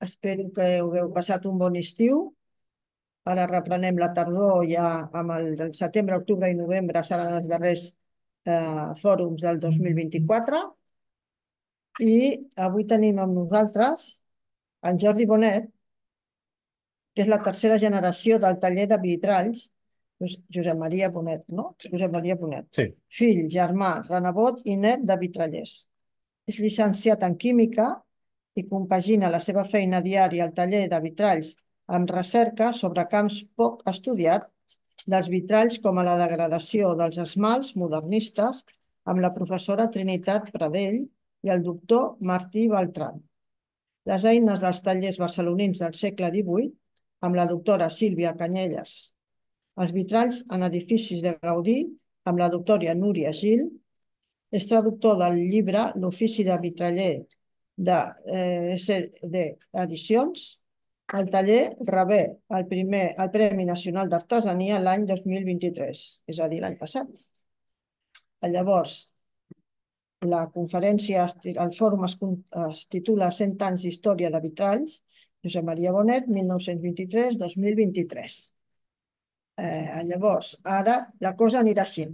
Espero que hagueu passat un bon estiu. Ara reprenem la tardor ja amb el setembre, octubre i novembre seran els darrers fòrums del 2024. I avui tenim amb nosaltres en Jordi Bonet, que és la tercera generació del taller de vitralls, Josep Maria Bonet, no? Josep Maria Bonet. Sí. Fill, germà, renebot i net de vitrallers. És llicenciat en química i compagina la seva feina diària al taller de vitralls amb recerca sobre camps poc estudiats dels vitralls com a la degradació dels esmalts modernistes amb la professora Trinitat Pradell i el doctor Martí Beltran. Les eines dels tallers barcelonins del segle XVIII amb la doctora Sílvia Canyelles. Els vitralls en edificis de Gaudí amb la doctora Núria Gil. És traductor del llibre L'ofici de vitraller de SD Edicions. El taller rebé el Premi Nacional d'Artesania l'any 2023, és a dir, l'any passat. Llavors, la conferència, el fòrum es titula 100 anys d'història de vitralls, Josep Maria Bonet, 1923-2023. Llavors, ara la cosa anirà així.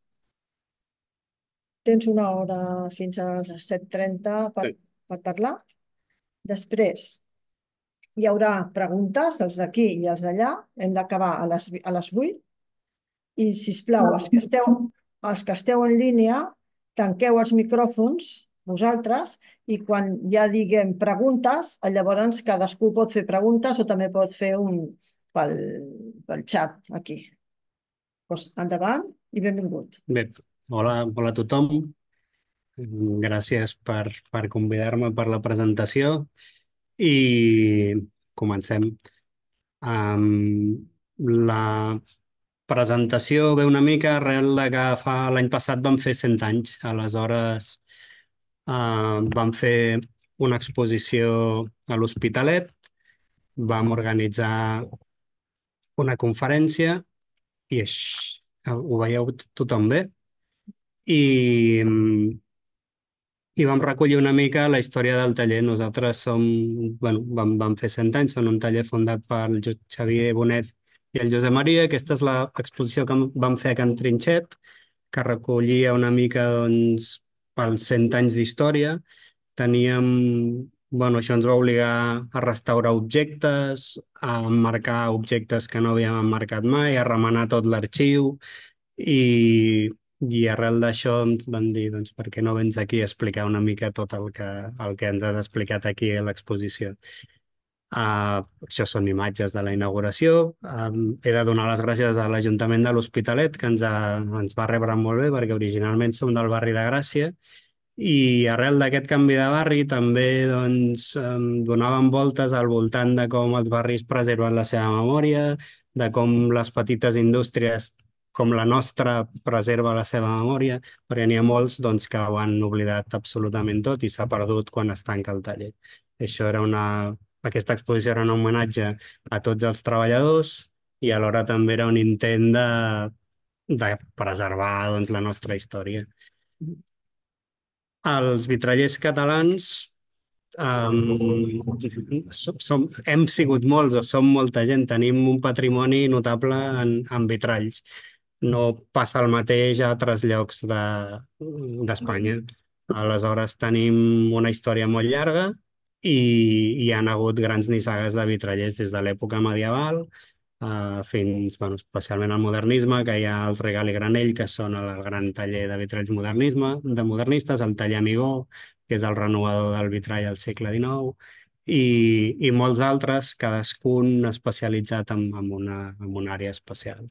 Tens una hora fins a les 7:30 per parlar. Després hi haurà preguntes, els d'aquí i els d'allà. Hem d'acabar a les 8. I, sisplau, els que esteu en línia, tanqueu els micròfons, vosaltres, i quan ja diguem preguntes, llavors cadascú pot fer preguntes o també pot fer pel xat aquí. Doncs endavant i benvingut. Bé, hola a tothom. Gràcies per convidar-me per la presentació i comencem. La presentació ve una mica arrel de que l'any passat vam fer 100 anys. Aleshores vam fer una exposició a l'Hospitalet, vam organitzar una conferència i ho veieu tothom bé? I vam recollir una mica la història del taller. Nosaltres vam fer 100 anys, són un taller fundat pel Xavier Bonet i el Josep Maria. Aquesta és l'exposició que vam fer a Can Trinxet, que recollia una mica, doncs, pels 100 anys d'història. Això ens va obligar a restaurar objectes, a emmarcar objectes que no havíem emmarcat mai, a remenar tot l'arxiu i arrel d'això ens van dir, doncs, per què no vens aquí a explicar una mica tot el que ens has explicat aquí a l'exposició. Això són imatges de la inauguració. He de donar les gràcies a l'Ajuntament de l'Hospitalet, que ens va rebre molt bé, perquè originalment som del barri de Gràcia, i arrel d'aquest canvi de barri també, doncs, donàvem voltes al voltant de com els barris preserven la seva memòria, de com les petites indústries com la nostra preserva la seva memòria, perquè n'hi ha molts, doncs, que ho han oblidat absolutament tot i s'ha perdut quan es tanca el taller. Aquesta exposició era un homenatge a tots els treballadors i alhora també era un intent de preservar, doncs, la nostra història. Els vitrallers catalans hem sigut molts o som molta gent, tenim un patrimoni notable en vitralls. No passa el mateix a altres llocs d'Espanya. Aleshores tenim una història molt llarga i hi han hagut grans nissagues de vitrallers des de l'època medieval fins, especialment al modernisme, que hi ha els Regal i Granell, que són el gran taller de vitralls modernistes, el taller Amigó, que és el renovador del vitrall al segle XIX, i molts altres, cadascun especialitzat en una àrea especial.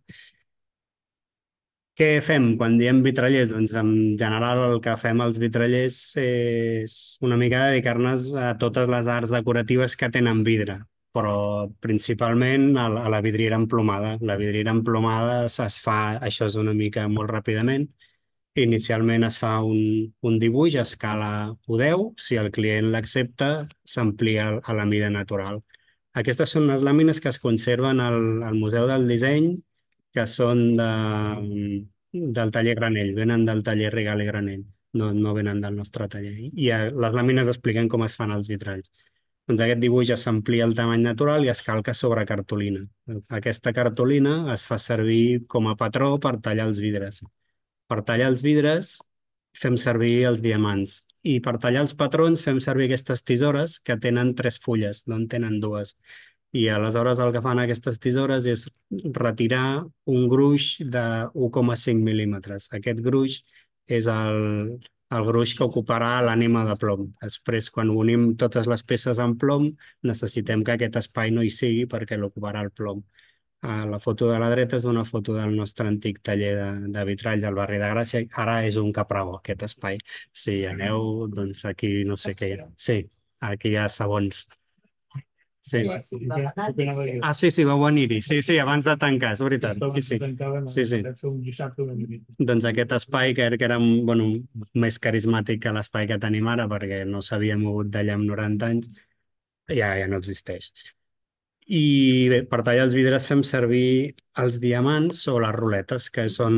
Què fem quan diem vitrallers? Doncs en general el que fem els vitrallers és una mica dedicar-nos a totes les arts decoratives que tenen vidre, però principalment a la vidriera emplomada. La vidriera emplomada això és una mica molt ràpidament. Inicialment es fa un dibuix a escala 1:10, si el client l'accepta s'amplia a la mida natural. Aquestes són les làmines que es conserven al Museu del Disseny, que són del taller Granell, venen del taller Regal i Granell, no venen del nostre taller. I les làmines expliquen com es fan els vitralls. Doncs aquest dibuix s'amplia al tamany natural i es calca sobre cartolina. Aquesta cartolina es fa servir com a patró per tallar els vidres. Per tallar els vidres fem servir els diamants i per tallar els patrons fem servir aquestes tisores que tenen 3 fulles, no en tenen 2. I aleshores el que fan aquestes tisores és retirar un gruix de 1,5 mil·límetres. Aquest gruix és el gruix que ocuparà l'ànima de plom. Després, quan unim totes les peces en plom, necessitem que aquest espai no hi sigui perquè l'ocuparà el plom. La foto de la dreta és una foto del nostre antic taller de vitralls al barri de Gràcia. Ara és un capravo, aquest espai. Si aneu, doncs aquí no sé què hi ha. Sí, aquí hi ha sabons. Sí. Ah, sí, sí, vau venir-hi. Sí, sí, abans de tancar, és veritat. Sí, sí. Sí, sí. Doncs aquest espai que era bueno, més carismàtic que l'espai que tenim ara perquè no s'havia mogut d'allà amb 90 anys, ja no existeix. I bé, per tallar els vidres fem servir els diamants o les ruletes, que són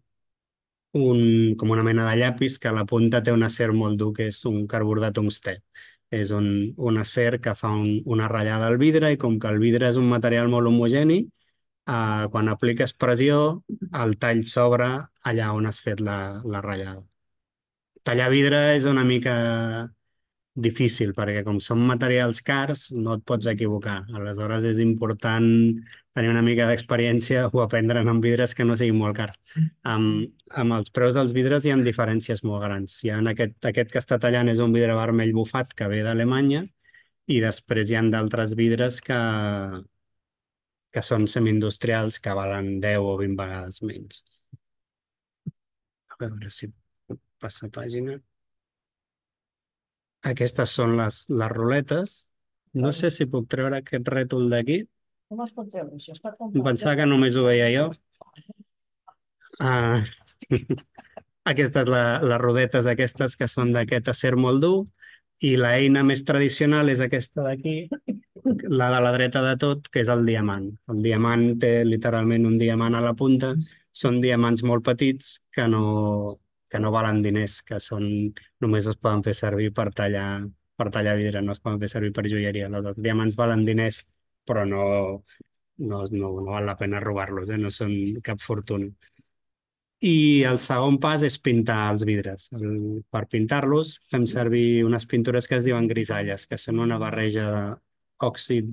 com una mena de llapis que a la punta té un acer molt dur, que és un carbur de tungstè. És un acer que fa una ratllada al vidre i com que el vidre és un material molt homogeni, quan apliques pressió, el tall s'obre allà on has fet la ratllada. Tallar vidre és una mica difícil perquè com són materials cars no et pots equivocar. Aleshores és important tenir una mica d'experiència o aprendre amb vidres que no siguin molt cars. Amb els preus dels vidres hi ha diferències molt grans. Hi ha aquest que està tallant és un vidre vermell bufat que ve d'Alemanya i després hi ha d'altres vidres que són semi-industrials que valen 10 o 20 vegades menys. A veure si passa pàgina. Aquestes són les ruletes. No sé si puc treure aquest rètol d'aquí. Com es pot treure això? Està Em pensava que només ho veia jo. Ah, aquestes, les rodetes aquestes que són d'aquest acer molt dur i l'eina més tradicional és aquesta d'aquí, la de la dreta de tot, que és el diamant. El diamant té literalment un diamant a la punta. Són diamants molt petits que no valen diners, que només es poden fer servir per tallar vidre, no es poden fer servir per joieria. Els diamants valen diners, però no val la pena robar-los, no són cap fortuna. I el segon pas és pintar els vidres. Per pintar-los fem servir unes pintures que es diuen grisalles, que són una barreja d'òxid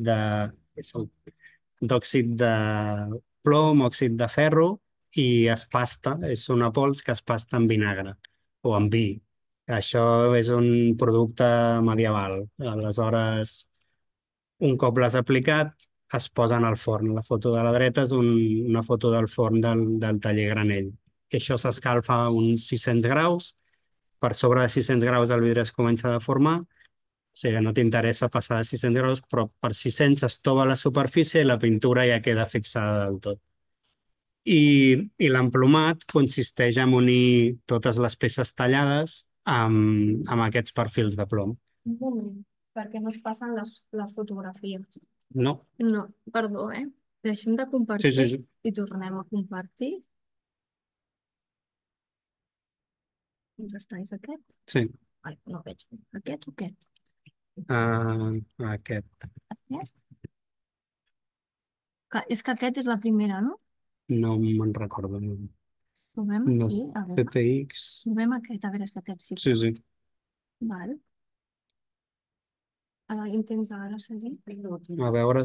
d'òxid de plom, òxid de ferro i es pasta, és una pols que es pasta amb vinagre o amb vi. Això és un producte medieval. Aleshores, un cop l'has aplicat, es posen al forn. La foto de la dreta és una foto del forn del taller Granell. I això s'escalfa a uns 600 graus. Per sobre de 600 graus el vidre es comença a deformar. O sigui, no t'interessa passar de 600 graus, però per 600 es tova la superfície i la pintura ja queda fixada del tot. I l'emplomat consisteix en unir totes les peces tallades amb aquests perfils de plom. Un moment, perquè no es passen les fotografies. No? No, perdó, Deixem de compartir Sí. i tornem a compartir. On està? És aquest? Sí. Ai, no veig. Aquest o aquest? Aquest. Aquest? És que aquest és la primera, no? No me'n recordo. Provem No aquí, sé. a veure. PPX. Provem aquest, a veure si aquest sí. Sí. Val. Ara intenta ara seguir. A veure,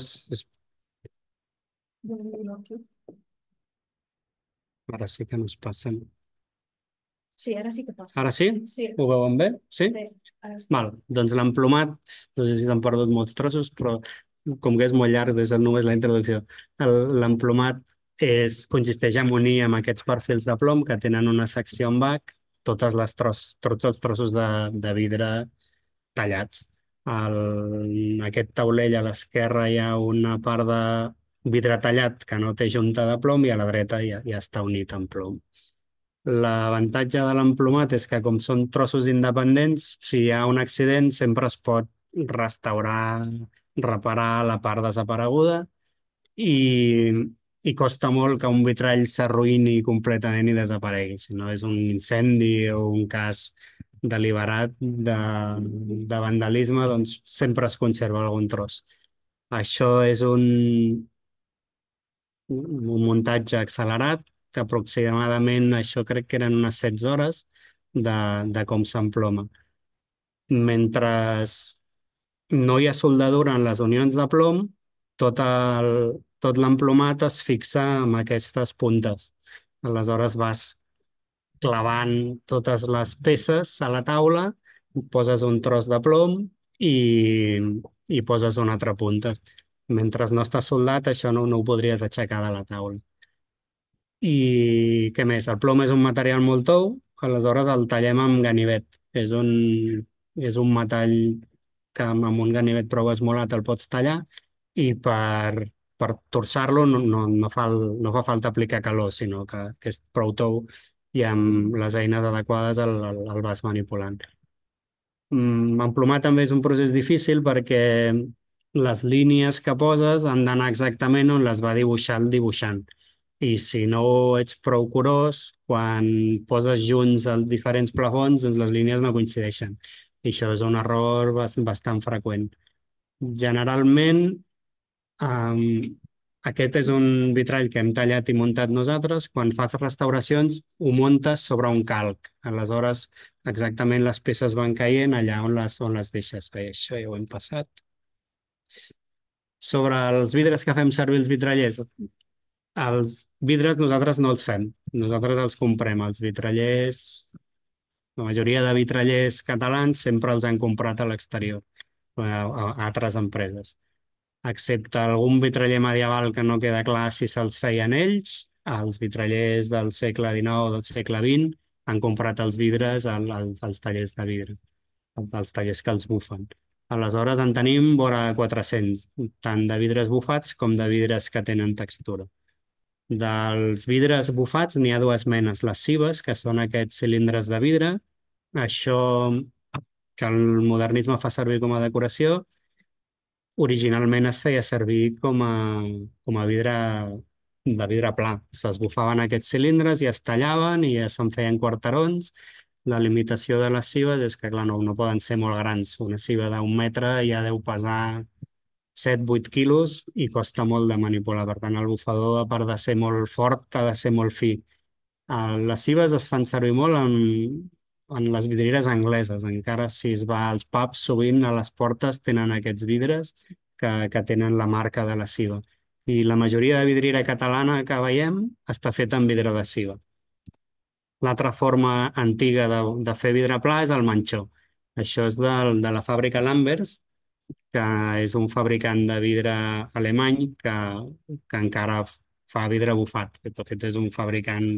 ara sí que no es passen. Sí, ara sí que passa. Ara sí? Sí. Ho veuen bé? Sí? Sí, ara sí. Val, doncs l'emplomat, no sé si s'han perdut molts trossos, però com que és molt llarg, és només la introducció. L'emplomat consisteix en unir amb aquests perfils de plom que tenen una secció en bac tots els trossos de vidre tallats. En aquest taulell a l'esquerra hi ha una part de vidre tallat que no té junta de plom i a la dreta ja està unit amb plom. L'avantatge de l'emplomat és que com són trossos independents, si hi ha un accident sempre es pot restaurar, reparar la part desapareguda i costa molt que un vitrall s'arruïni completament i desaparegui. Si no és un incendi o un cas deliberat de vandalisme, doncs sempre es conserva algun tros. Això és un muntatge accelerat, que aproximadament això crec que eren unes 16 hores de com s'emploma. Mentre no hi ha soldadura en les unions de plom, tot l'emplomat es fixa amb aquestes puntes. Aleshores vas clavant totes les peces a la taula, poses un tros de plom i poses una altra punta. Mentre no està soldat, això no ho podries aixecar de la taula. I què més? El plom és un material molt tou, aleshores el tallem amb ganivet. És un metall que amb un ganivet prou esmolat el pots tallar i per torçar-lo no fa falta aplicar calor, sinó que és prou tou i amb les eines adequades el vas manipulant. Emplomar també és un procés difícil perquè les línies que poses han d'anar exactament on les va dibuixar el dibuixant. I si no ets prou curós, quan poses junts els diferents plafons, doncs les línies no coincideixen. I això és un error bastant freqüent. Generalment, aquest és un vitrall que hem tallat i muntat nosaltres. Quan fas restauracions, ho muntes sobre un calc. Aleshores, exactament les peces van caient allà on les deixes. Això ja ho hem passat. Sobre els vidres que fem servir els vitrallers, els vidres nosaltres no els fem. Nosaltres els comprem. Els vitrallers, la majoria de vitrallers catalans sempre els han comprat a l'exterior, a altres empreses. Excepte algun vitraller medieval que no queda clar si se'ls feien ells, els vitrallers del segle XIX o del segle XX han comprat els vidres als tallers de vidre, als tallers que els bufen. Aleshores en tenim vora 400, tant de vidres bufats com de vidres que tenen textura. Dels vidres bufats n'hi ha dues menes, les cibes, que són aquests cilindres de vidre, això que el modernisme fa servir com a decoració, originalment es feia servir com a vidre de vidre pla. Es bufaven aquests cilindres i es tallaven i se'n feien quarterons. La limitació de les cibes és que, clar, no poden ser molt grans. Una ciba d'un metre ja deu pesar 7-8 quilos i costa molt de manipular. Per tant, el bufador, a part de ser molt fort, ha de ser molt fi. Les cibes es fan servir molt en les vidrieres angleses. Encara si es va als pubs, sovint a les portes tenen aquests vidres que tenen la marca de la ciba. I la majoria de vidriera catalana que veiem està feta amb vidre de ciba. L'altra forma antiga de fer vidre pla és el manxó. Això és de la fàbrica Lambers, que és un fabricant de vidre alemany que encara fa vidre bufat. De fet, és un fabricant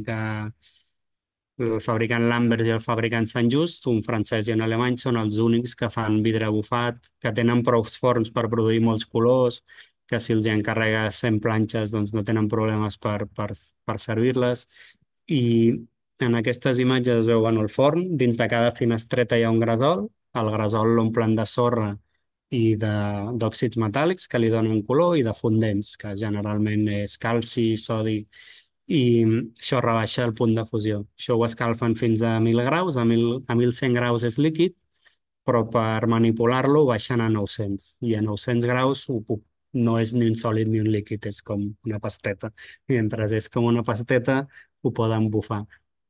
el fabricant Lambert i el fabricant Sant Just, un francès i un alemany, són els únics que fan vidre bufat, que tenen prou forns per produir molts colors, que si els hi encarregues 100 planxes doncs no tenen problemes per servir-les. I en aquestes imatges es veu el forn, dins de cada finestreta hi ha un gresol, el gresol l'omplen de sorra i d'òxids metàl·lics que li donen color i de fondents, que generalment és calci, sodi, i això rebaixa el punt de fusió. Això ho escalfen fins a 1.000 graus, a 1.100 graus és líquid, però per manipular-lo baixen a 900. I a 900 graus no és ni un sòlid ni un líquid, és com una pasteta. I mentre és com una pasteta, ho poden bufar.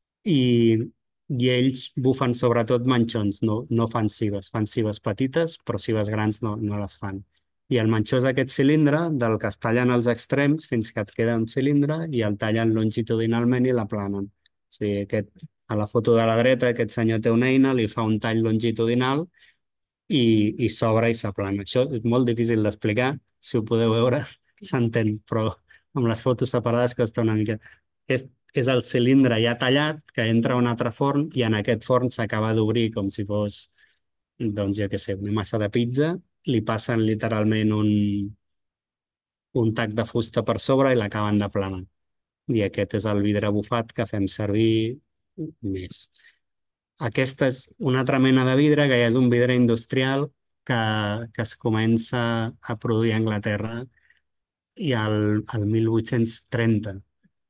I ells bufen sobretot manxons, no fan cibes petites, però cibes grans no les fan. I el manxó és aquest cilindre del que es tallen els extrems fins que et queda un cilindre i el tallen longitudinalment i l'aplanen. O sigui, a la foto de la dreta aquest senyor té una eina, li fa un tall longitudinal i s'obre i s'aplana. Això és molt difícil d'explicar, si ho podeu veure s'entén, però amb les fotos separades costa una mica. És el cilindre ja tallat que entra a un altre forn i en aquest forn s'acaba d'obrir com si fos, doncs jo què sé, una massa de pizza, li passen literalment un tac de fusta per sobre i l'acaben d'aplanar. I aquest és el vidre bufat que fem servir més. Aquesta és una altra mena de vidre que ja és un vidre industrial que es comença a produir a Anglaterra i al 1830.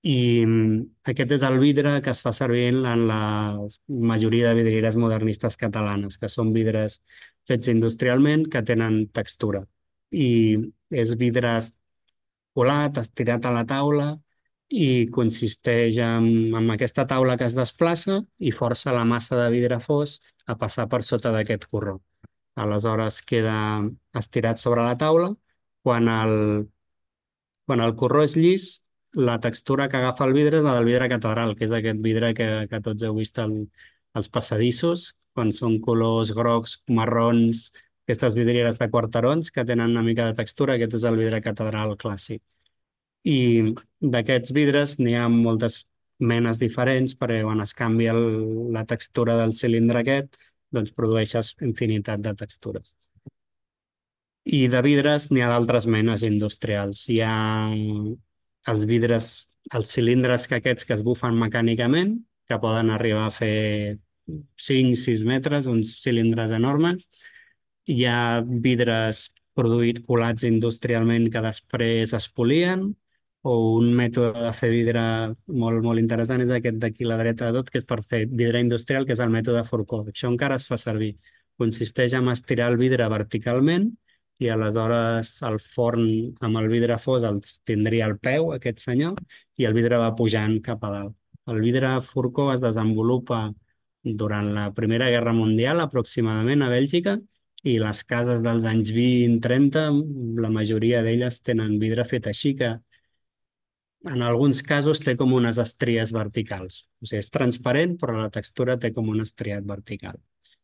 I aquest és el vidre que es fa servir en la majoria de vidrieres modernistes catalanes, que són vidres fets industrialment que tenen textura. I és vidre colat, estirat a la taula i consisteix en aquesta taula que es desplaça i força la massa de vidre fos a passar per sota d'aquest corró. Aleshores queda estirat sobre la taula. Quan el corró és llis, la textura que agafa el vidre és la del vidre catedral, que és aquest vidre que tots heu vist als passadissos, quan són colors grocs, marrons, aquestes vidrieres de quarterons que tenen una mica de textura, aquest és el vidre catedral clàssic. I d'aquests vidres n'hi ha moltes menes diferents, perquè quan es canvia la textura del cilindre aquest, doncs produeixes infinitat de textures. I de vidres n'hi ha d'altres menes industrials. Hi ha els vidres, els cilindres que aquests que es bufen mecànicament, que poden arribar a fer 5-6 metres, uns cilindres enormes. Hi ha vidres produïts colats industrialment que després es polien, o un mètode de fer vidre molt, molt interessant és aquest d'aquí a la dreta de tot, que és per fer vidre industrial, que és el mètode Fourcault. Això encara es fa servir. Consisteix en estirar el vidre verticalment i aleshores el forn amb el vidre fos el tindria al peu, aquest senyor, i el vidre va pujant cap a dalt. El vidre Fourcault es desenvolupa durant la Primera Guerra Mundial, aproximadament a Bèlgica, i les cases dels anys 20-30, la majoria d'elles tenen vidre fet així, que en alguns casos té com unes estries verticals. O sigui, és transparent, però la textura té com un estriat vertical.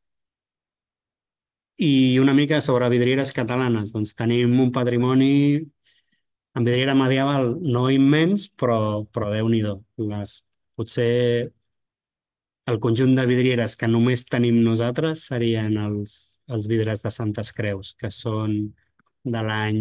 I una mica sobre vidrieres catalanes. Doncs tenim un patrimoni en vidriera medieval no immens, però Déu-n'hi-do. Potser el conjunt de vidrieres que només tenim nosaltres serien els vidres de Santes Creus, que són de l'any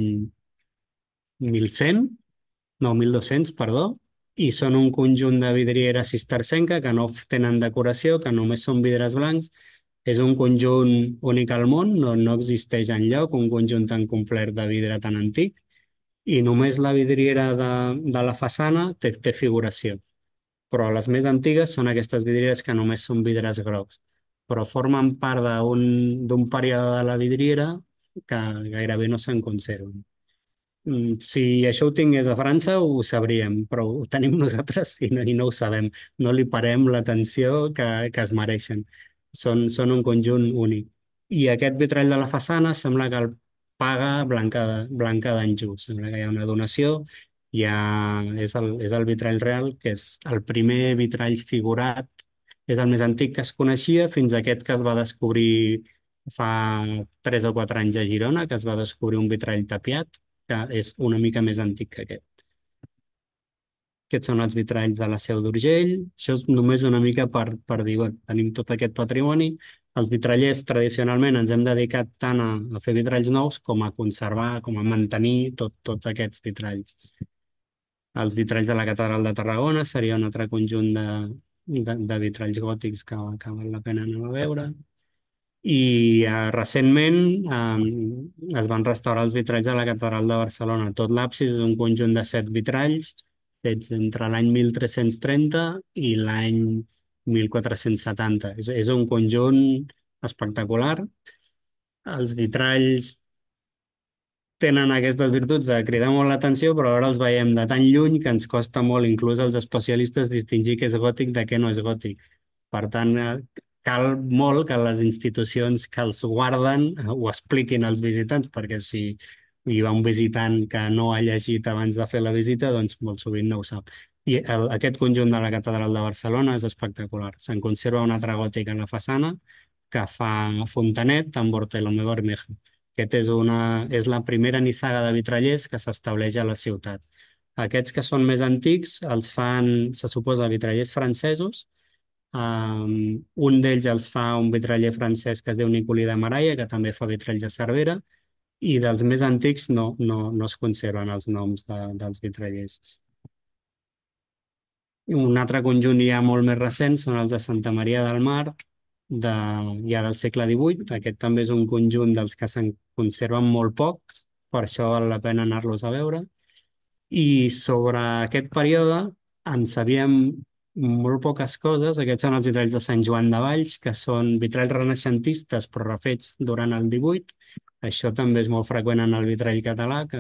1100, no, 1200, perdó, i són un conjunt de vidriera cistercenca que no tenen decoració, que només són vidres blancs. És un conjunt únic al món, no existeix enlloc un conjunt tan complet de vidre tan antic, i només la vidriera de la façana té figuració. Però les més antigues són aquestes vidrieres que només són vidres grocs, però formen part d'un període de la vidriera que gairebé no se'n conserven. Si això ho tingués a França ho sabríem, però ho tenim nosaltres i no ho sabem. No li parem l'atenció que es mereixen. Són un conjunt únic. I aquest vitrall de la façana sembla que el paga Blanca d'Anjou. Sembla que hi ha una donació, és el vitrall real, que és el primer vitrall figurat, és el més antic que es coneixia, fins a aquest que es va descobrir fa 3 o 4 anys a Girona, que es va descobrir un vitrall tapiat, que és una mica més antic que aquest. Aquests són els vitralls de la Seu d'Urgell. Això és només una mica per dir, bueno, tenim tot aquest patrimoni. Els vitrallers tradicionalment ens hem dedicat tant a fer vitralls nous com a conservar, com a mantenir tots aquests vitralls. Els vitralls de la Catedral de Tarragona seria un altre conjunt de vitralls gòtics que val la pena anar a veure. I recentment es van restaurar els vitralls de la Catedral de Barcelona. Tot l'absis és un conjunt de 7 vitralls fets entre l'any 1330 i l'any 1470. És un conjunt espectacular. Els vitralls tenen aquestes virtuts de cridar molt l'atenció, però ara els veiem de tan lluny que ens costa molt, inclús als especialistes, distingir què és gòtic de què no és gòtic. Per tant, cal molt que les institucions que els guarden ho expliquin als visitants, perquè si hi va un visitant que no ha llegit abans de fer la visita, doncs molt sovint no ho sap. I aquest conjunt de la Catedral de Barcelona és espectacular. Se'n conserva un altre gòtic a la façana que fa Fontanet amb Bartolomé Bermejo. És la primera nissaga de vitrallers que s'estableix a la ciutat. Aquests que són més antics els fan, se suposa, vitrallers francesos. Un d'ells els fa un vitraller francès que es diu Nicolí de Maraia, que també fa vitralls a Cervera, i dels més antics no es conserven els noms dels vitrallers. Un altre conjunt ja molt més recent són els de Santa Maria del Mar, ja del segle XVIII. Aquest també és un conjunt dels que se'n conserven molt pocs, per això val la pena anar-los a veure. I sobre aquest període, en sabíem molt poques coses. Aquests són els vitralls de Sant Joan de Valls, que són vitralls renaixentistes però refets durant el 18. Això també és molt freqüent en el vitrall català, que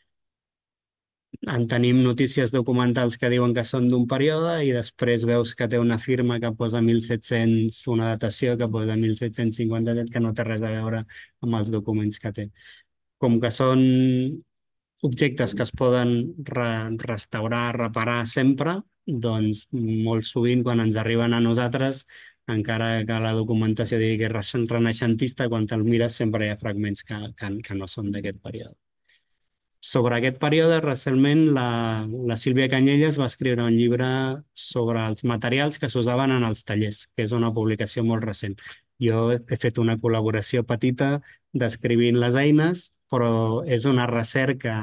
en tenim notícies documentals que diuen que són d'un període i després veus que té una firma que posa 1700, una datació que posa 1757, que no té res a veure amb els documents que té. Com que són objectes que es poden restaurar, reparar sempre, doncs molt sovint quan ens arriben a nosaltres, encara que la documentació digui que és renaixentista, quan te'l mires sempre hi ha fragments que no són d'aquest període. Sobre aquest període, recentment, la Sílvia Canyelles va escriure un llibre sobre els materials que s'usaven en els tallers, que és una publicació molt recent. Jo he fet una col·laboració petita descrivint les eines, però és una recerca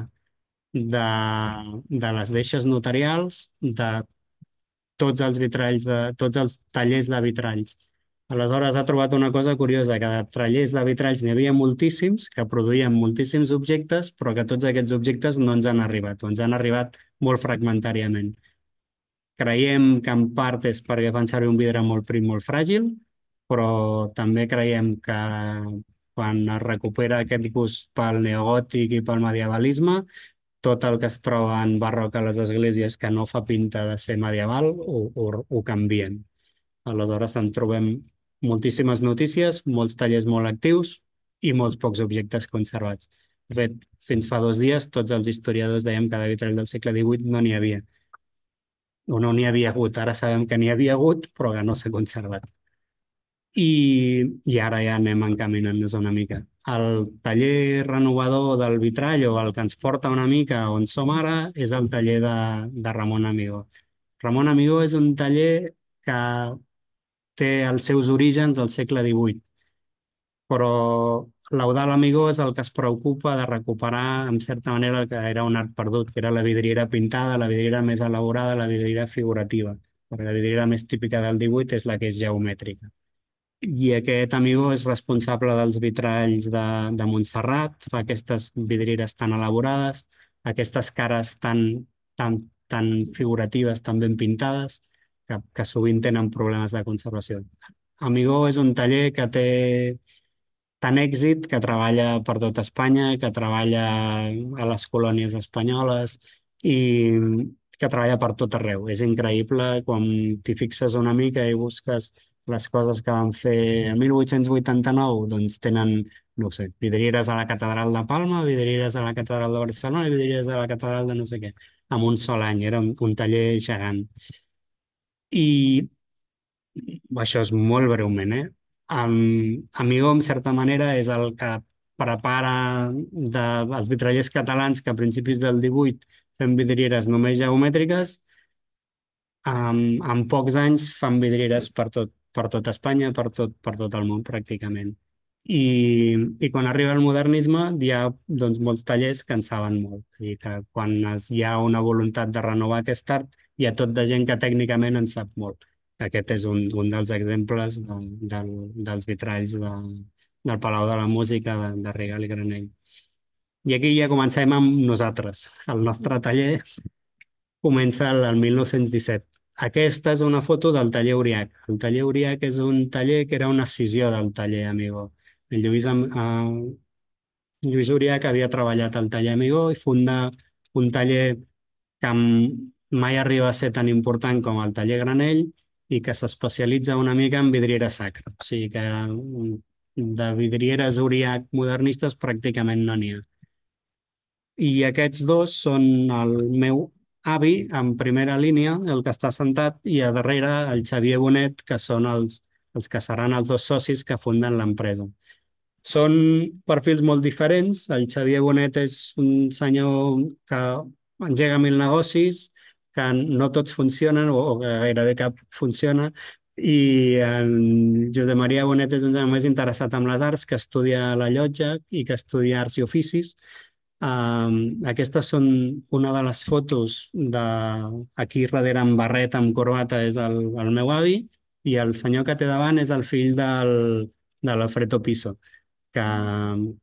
de les deixes notarials de tots els vitralls, de tots els tallers de vitralls. Aleshores ha trobat una cosa curiosa, que de tallers de vitralls n'hi havia moltíssims, que produïen moltíssims objectes, però que tots aquests objectes no ens han arribat, o ens han arribat molt fragmentàriament. Creiem que en part és perquè fan servir un vidre molt prim, molt fràgil, però també creiem que quan es recupera aquest gust pel neogòtic i pel medievalisme, tot el que es troba en barroc a les esglésies que no fa pinta de ser medieval ho canvien. Aleshores en trobem moltíssimes notícies, molts tallers molt actius i molts pocs objectes conservats. De fet, fins fa 2 dies tots els historiadors dèiem que de vitrall del segle XVIII no n'hi havia. O no n'hi havia hagut, ara sabem que n'hi havia hagut però que no s'ha conservat. I ara ja anem encaminant-nos una mica. El taller renovador del vitrall, o el que ens porta una mica on som ara, és el taller de Ramon Amigó. Ramon Amigó és un taller que té els seus orígens al segle XVIII, però l'Eudald Amigó és el que es preocupa de recuperar, en certa manera, el que era un art perdut, que era la vidriera pintada, la vidriera més elaborada, la vidriera figurativa. Perquè la vidriera més típica del 18 és la que és geomètrica. I aquest Amigó és responsable dels vitralls de Montserrat, fa aquestes vidrieres tan elaborades, aquestes cares tan figuratives, tan ben pintades, que sovint tenen problemes de conservació. Amigó és un taller que té tant èxit, que treballa per tot Espanya, que treballa a les colònies espanyoles i que treballa per tot arreu. És increïble quan t'hi fixes una mica i busques les coses que van fer el 1889, doncs tenen, no sé, vidrieres a la Catedral de Palma, vidrieres a la Catedral de Barcelona i vidrieres a la Catedral de no sé què, en un sol any. Era un taller gegant. I això és molt breument, eh? Amigó, en certa manera, és el que prepara els vitrallers catalans que a principis del 18 fem vidrieres només geomètriques. En pocs anys fan vidrieres per tot Espanya, per tot el món pràcticament. I quan arriba el modernisme hi ha doncs, molts tallers que en saben molt. I que quan hi ha una voluntat de renovar aquest art, hi ha tot de gent que tècnicament en sap molt. Aquest és un dels exemples dels vitralls del Palau de la Música de Rigal i Granell. I aquí ja comencem amb nosaltres. El nostre taller comença el 1917. Aquesta és una foto del taller Uriach. El taller Uriach és un taller que era una escissió del taller Amigó. El Lluís Uriach havia treballat al taller Amigó i funda un taller que mai arriba a ser tan important com el taller Granell i que s'especialitza una mica en vidriera sacra. O sigui que de vidrieres Uriach modernistes pràcticament no n'hi ha. I aquests dos són el meu avi en primera línia, el que està sentat, i a darrere el Xavier Bonet, que són els que seran els dos socis que funden l'empresa. Són perfils molt diferents. El Xavier Bonet és un senyor que engega 1000 negocis, que no tots funcionen o que gairebé cap funciona, i en Josep Maria Bonet és un senyor més interessat en les arts, que estudia a la Llotja i que estudia arts i oficis. Aquestes són una de les fotos aquí darrere amb barret, amb corbata, és el meu avi, i el senyor que té davant és el fill de l'Alfredo Piso,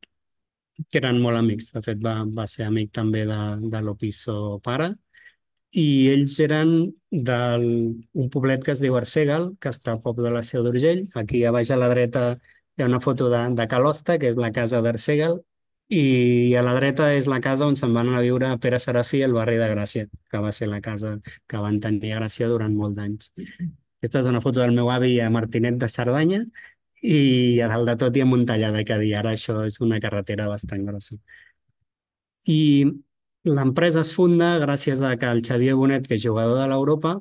que eren molt amics. De fet, va ser amic també de l'Opiso pare. i ells eren d'un poblet que es diu Arsèguel, que està a prop de la Seu d'Urgell. Aquí a baix a la dreta hi ha una foto de Cal Hosta, que és la casa d'Arsèguel, i a la dreta és la casa on se'n van anar a viure Pere Serafí al barri de Gràcia, que va ser la casa que van tenir a Gràcia durant molts anys. Aquesta és una foto del meu avi a Martinet de Cerdanya i a dalt de tot hi ha Montellà que dir, ara això és una carretera bastant grossa. I l'empresa es funda gràcies a que el Xavier Bonet, que és jugador de l'Europa,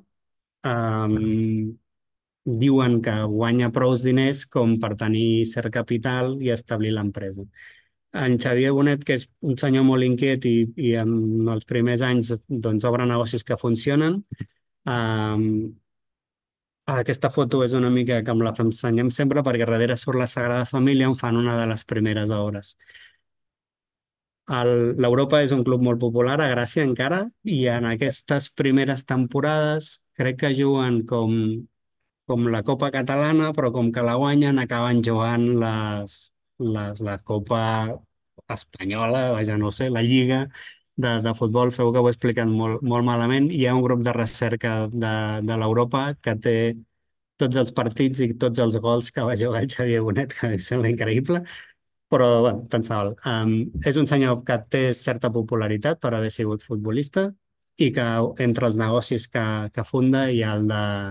diuen que guanya prous diners com per tenir cert capital i establir l'empresa. En Xavier Bonet, que és un senyor molt inquiet i en els primers anys doncs, obre negocis que funcionen, aquesta foto és una mica que em la ensenyem sempre perquè darrere surt la Sagrada Família on fan una de les primeres obres. L'Europa és un club molt popular a Gràcia encara i en aquestes primeres temporades crec que juguen com la Copa Catalana, però com que la guanyen acaben jugant la Copa Espanyola, vaja, no ho sé, la Lliga de futbol, segur que ho he explicat molt, molt malament. Hi ha un grup de recerca de l'Europa que té tots els partits i tots els gols que va jugar el Xavier Bonet, que em sembla increïble, però bueno, tant se val. És un senyor que té certa popularitat per haver sigut futbolista i que entre els negocis que funda hi ha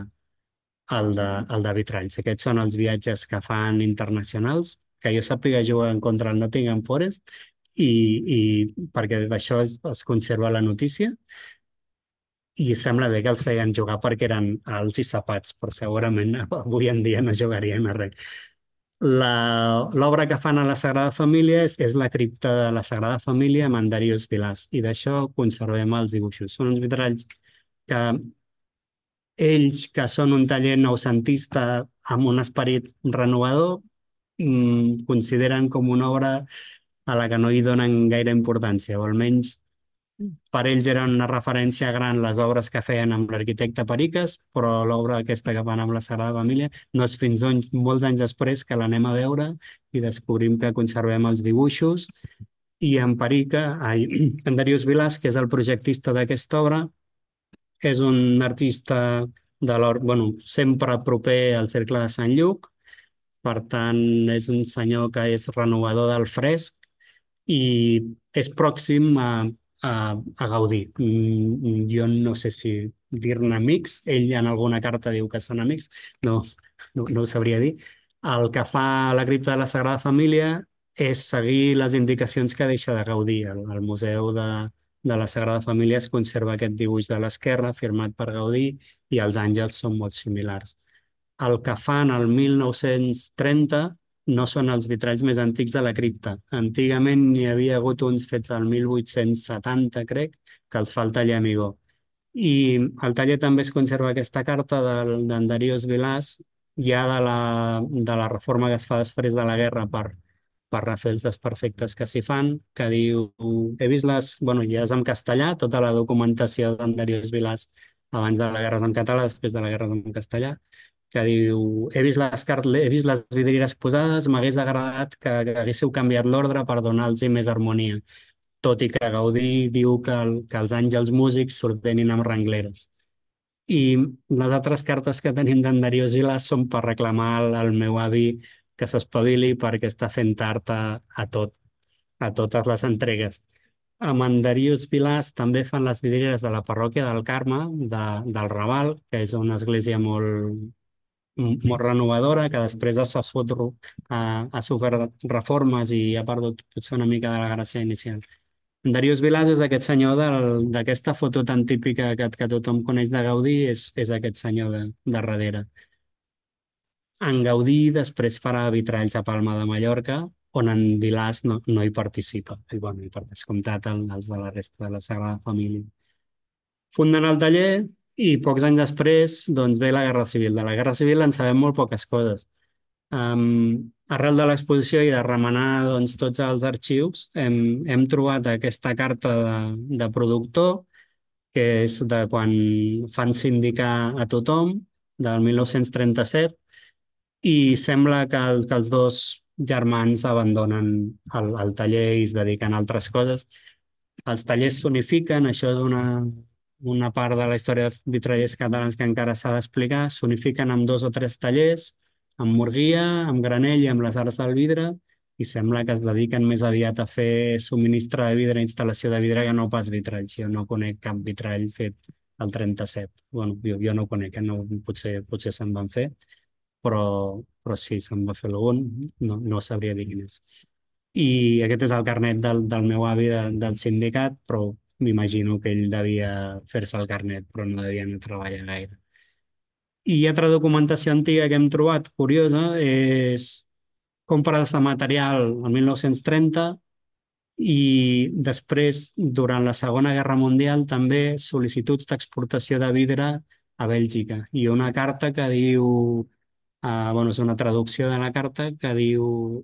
el de vitralls. Aquests són els viatges que fan internacionals, que jo sàpiga juguen contra el Nottingham Forest i perquè d'això es conserva la notícia i sembla ser que els feien jugar perquè eren alts i sapats, però segurament avui en dia no jugarien a res. L'obra que fan a la Sagrada Família és la cripta de la Sagrada Família amb en Darius Vilàs i d'això conservem els dibuixos. Són uns vitralls que ells, que són un taller noucentista amb un esperit renovador, consideren com una obra a la que no hi donen gaire importància, o almenys per ells eren una referència gran les obres que feien amb l'arquitecte Periques, però l'obra aquesta que fan amb la Sagrada Família no és fins molts anys després que l'anem a veure i descobrim que conservem els dibuixos i en Perica, en Darius Vilàs, que és el projectista d'aquesta obra, és un artista bueno, sempre proper al Cercle de Sant Lluc, per tant és un senyor que és renovador del fresc i és pròxim a Gaudí. Jo no sé si dir-ne amics, ell en alguna carta diu que són amics, no ho sabria dir. El que fa la cripta de la Sagrada Família és seguir les indicacions que deixa de Gaudí. Al Museu de la Sagrada Família es conserva aquest dibuix de l'esquerra firmat per Gaudí i els àngels són molt similars. El que fan el 1930 no són els vitralls més antics de la cripta. Antigament n'hi havia hagut uns fets al 1870, crec, que els fa el taller Amigó. I al taller també es conserva aquesta carta d'en Darius Vilàs, ja de la reforma que es fa després de la guerra per refer els desperfectes que s'hi fan, que diu, he vist bueno, ja és en castellà, tota la documentació d'en Darius Vilàs abans de la guerra és en català, després de la guerra és en castellà, que diu, he vist les vidrieres posades, m'hagués agradat que haguéssiu canviat l'ordre per donar-los més harmonia, tot i que Gaudí diu que els àngels músics s'ordenen amb rengleres. I les altres cartes que tenim d'en Darius Vilàs són per reclamar al meu avi que s'espavili perquè està fent tard a totes les entregues. Amb en Darius Vilàs també fan les vidrieres de la parròquia del Carme, del Raval, que és una església molt renovadora, que després ha sofert reformes i ha perdut potser una mica de la gràcia inicial. En Darius Vilàs és aquest senyor d'aquesta foto tan típica que tothom coneix de Gaudí, és aquest senyor de darrere. En Gaudí després farà vitralls a Palma de Mallorca, on en Vilàs no hi participa. I, bueno, hi participa, comptat els de la resta de la Sagrada Família. Funden el taller i pocs anys després doncs, ve la Guerra Civil. De la Guerra Civil en sabem molt poques coses. Arrel de l'exposició i de remenar doncs, tots els arxius, hem trobat aquesta carta de productor, que és de quan fan sindicar a tothom, del 1937, i sembla que els dos germans abandonen el taller i es dediquen a altres coses. Els tallers s'unifiquen, això és una part de la història dels vitrallers catalans que encara s'ha d'explicar, s'unifiquen amb 2 o 3 tallers, amb Murguia, amb Granell i amb les Arts del Vidre, i sembla que es dediquen més aviat a fer subministre de vidre, instal·lació de vidre, que no pas vitralls. Jo no conec cap vitrall fet al 37. Bueno, jo no conec, no, potser se'n van fer, però sí, se'n va fer algun, no sabria dir quin és. I aquest és el carnet del meu avi del sindicat, però m'imagino que ell devia fer-se el carnet, però no devia anar a treballar gaire. I altra documentació antiga que hem trobat curiosa és compres de material el 1930 i després, durant la Segona Guerra Mundial, també sol·licituds d'exportació de vidre a Bèlgica i una carta que diu, bueno, és una traducció de la carta que diu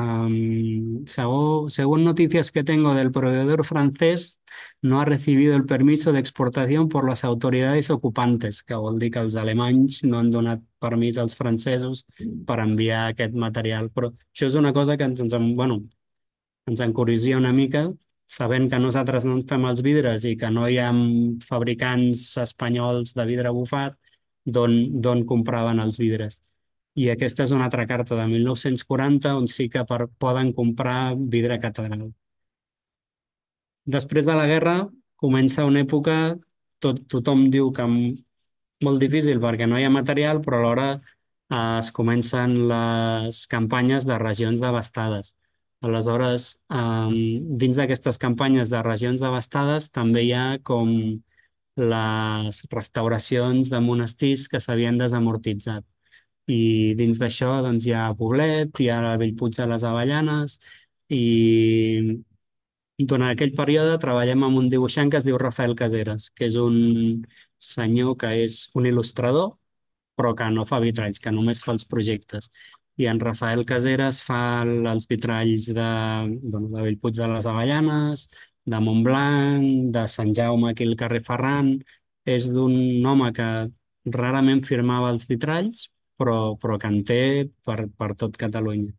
según noticias que tengo del proveedor francés, no ha recibido el permiso de exportación por las autoridades ocupantes, que vol dir que els alemanys no han donat permís als francesos per enviar aquest material. Però això és una cosa que ens encuriosia una mica, sabent que nosaltres no en fem els vidres i que no hi ha fabricants espanyols de vidre bufat, d'on compraven els vidres. I aquesta és una altra carta de 1940 on sí que poden comprar vidre catedral. Després de la guerra comença una època, tothom diu que molt difícil perquè no hi ha material, però alhora es comencen les campanyes de regions devastades. Aleshores, dins d'aquestes campanyes de regions devastades també hi ha com les restauracions de monestirs que s'havien desamortitzat. I dins d'això doncs, hi ha Poblet, hi ha el Bellpuig de les Avellanes i durant aquell període treballem amb un dibuixant que es diu Rafael Caseras, que és un senyor que és un il·lustrador, però que no fa vitralls, que només fa els projectes. I en Rafael Caseras fa els vitralls de Bellpuig de les Avellanes, de Montblanc, de Sant Jaume aquí al carrer Ferran. És d'un home que rarament firmava els vitralls, però que en té per tot Catalunya.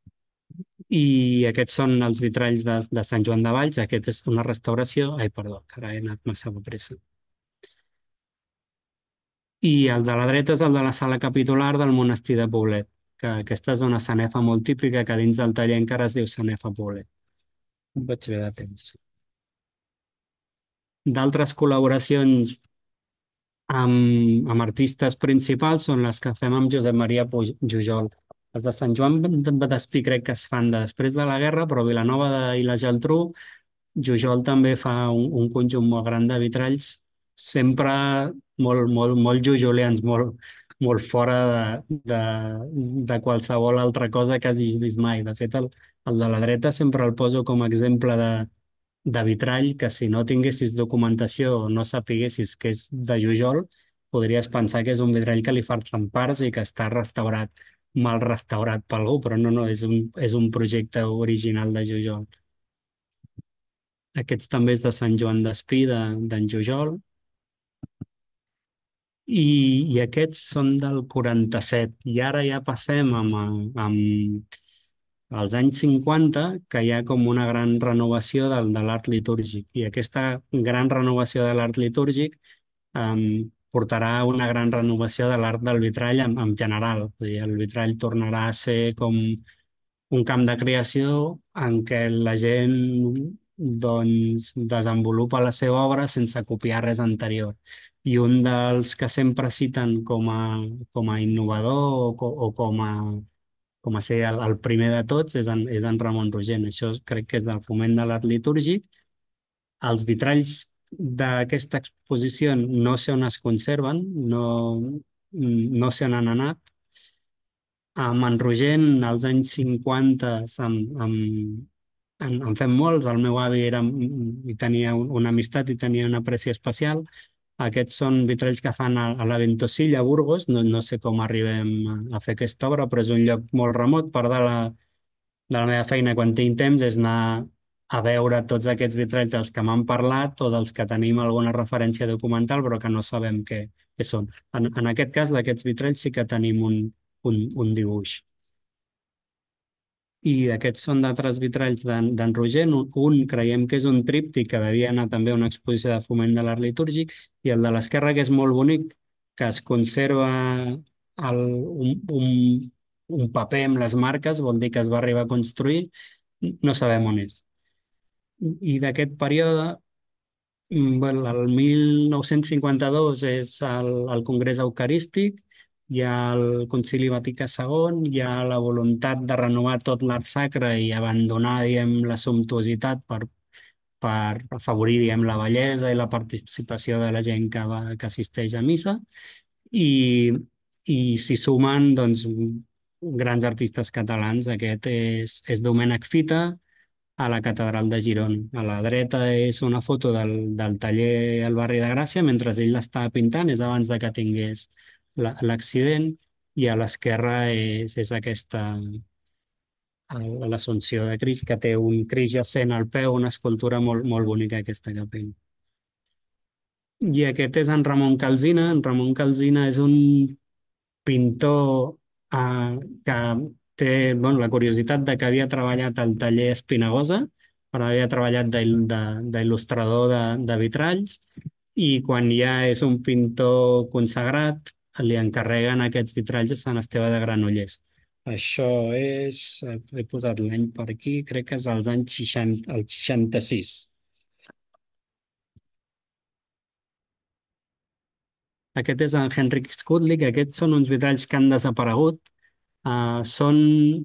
I aquests són els vitralls de Sant Joan de Valls. Aquest és una restauració. Ai, perdó, que ara he anat massa de pressa. I el de la dreta és el de la sala capitular del monestir de Poblet, que aquesta és una sanefa molt típica que dins del taller encara es diu sanefa Poblet. Em vaig bé de temps. D'altres col·laboracions amb artistes principals són les que fem amb Josep Maria Jujol. Les de Sant Joan de Despí crec que es fan després de la guerra, però Vilanova i la Geltrú, Jujol també fa un conjunt molt gran de vitralls, sempre molt jujolians, molt fora de qualsevol altra cosa que hagis vist mai. De fet, el de la dreta sempre el poso com a exemple de vitrall que si no tinguessis documentació o no sapiguessis que és de Jujol, podries pensar que és un vitrall que li falten parts i que està restaurat, mal restaurat per algú, però no, és un projecte original de Jujol. Aquests també és de Sant Joan d'Espí, d'en Jujol. I aquests són del 47. I ara ja passem amb als anys 50, que hi ha com una gran renovació de l'art litúrgic. I aquesta gran renovació de l'art litúrgic portarà a una gran renovació de l'art del vitrall en general. Vull dir, el vitrall tornarà a ser com un camp de creació en què la gent doncs, desenvolupa la seva obra sense copiar res anterior. I un dels que sempre citen com a innovador o com a ser el primer de tots és en Ramon Rogent. Això crec que és del Foment de l'Art Litúrgic. Els vitralls d'aquesta exposició no sé on es conserven, no sé on han anat. Amb en Rogent, als anys 50, en fem molts. El meu avi i tenia una amistat i tenia una apreci especial. Aquests són vitralls que fan a la Ventosilla, a Burgos. No sé com arribem a fer aquesta obra, però és un lloc molt remot. Part de la meva feina quan tinc temps és anar a veure tots aquests vitralls dels que m'han parlat o dels que tenim alguna referència documental però que no sabem què són. En aquest cas, d'aquests vitralls sí que tenim un dibuix. i aquests són d'altres vitralls d'en Rogent. Un creiem que és un tríptic que devia anar també a una exposició de foment de l'art litúrgic, i el de l'esquerra, que és molt bonic, que es conserva un paper amb les marques, vol dir que es va arribar a construir, no sabem on és. I d'aquest període, bueno, el 1952 és el Congrés Eucarístic, hi ha el Concili Vaticà II, hi ha la voluntat de renovar tot l'art sacre i abandonar, diguem, la sumptuositat per afavorir, diguem, la bellesa i la participació de la gent que assisteix a missa. I, i s'hi sumen, doncs, grans artistes catalans. Aquest és Domènec Fita, a la Catedral de Girona. A la dreta és una foto del taller al barri de Gràcia mentre ell l'estava pintant, és abans de que tingués l'accident, i a l'esquerra és aquesta, l'Assumpció de Crist, que té un Crist jacent al peu, una escultura molt, molt bonica, aquesta capella. I aquest és en Ramon Calsina. En Ramon Calsina és un pintor que té, bueno, la curiositat de que havia treballat al taller Espinagosa, però havia treballat d'il·lustrador de vitralls, i quan ja és un pintor consagrat li encarreguen aquests vitralls a Sant Esteve de Granollers. Això he posat l'any per aquí, crec que és als anys 60, el 66. Aquest és en Henrik Skudlik. Aquests són uns vitralls que han desaparegut. Són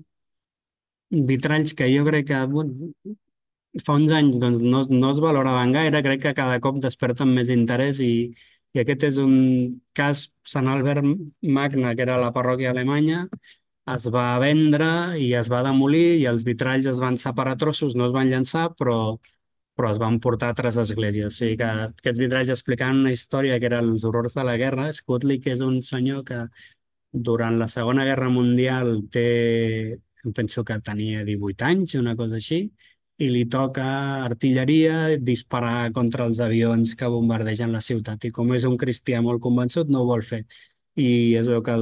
vitralls que jo crec que, bueno, fa uns anys doncs, no es valoraven gaire. Crec que cada cop desperten més interès, i aquest és un cas. Sant Albert Magna, que era la parròquia alemanya, es va vendre i es va demolir, i els vitralls es van separar a trossos, no es van llançar, però es van portar a altres esglésies. O sigui que aquests vitralls explicaven una història que era els horrors de la guerra. Skutlik és un senyor que durant la Segona Guerra Mundial em penso que tenia 18 anys, una cosa així, i li toca artilleria, disparar contra els avions que bombardegen la ciutat. I com és un cristià molt convençut, no ho vol fer. I es veu que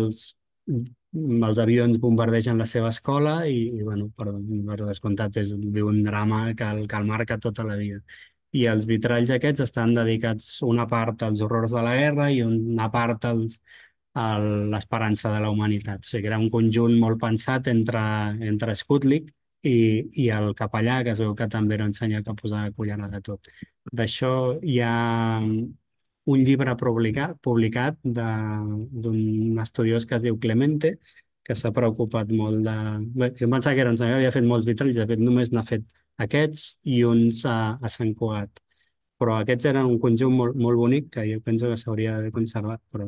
els avions bombardegen la seva escola, i bueno, per descomptat, viu un drama que el marca tota la vida. I els vitralls aquests estan dedicats una part als horrors de la guerra i una part a l'esperança de la humanitat. O sigui, era un conjunt molt pensat entre Skutlik i el capellà, que es veu que també era un senyor que posava cullera de tot. D'això hi ha un llibre publicat d'un estudiós que es diu Clemente, que s'ha preocupat molt de... Bé, jo em pensava que era un senyor que havia fet molts vitralls, de fet només n'ha fet aquests i uns a Sant Cugat. Però aquests eren un conjunt molt, molt bonic que jo penso que s'hauria d'haver conservat. Però...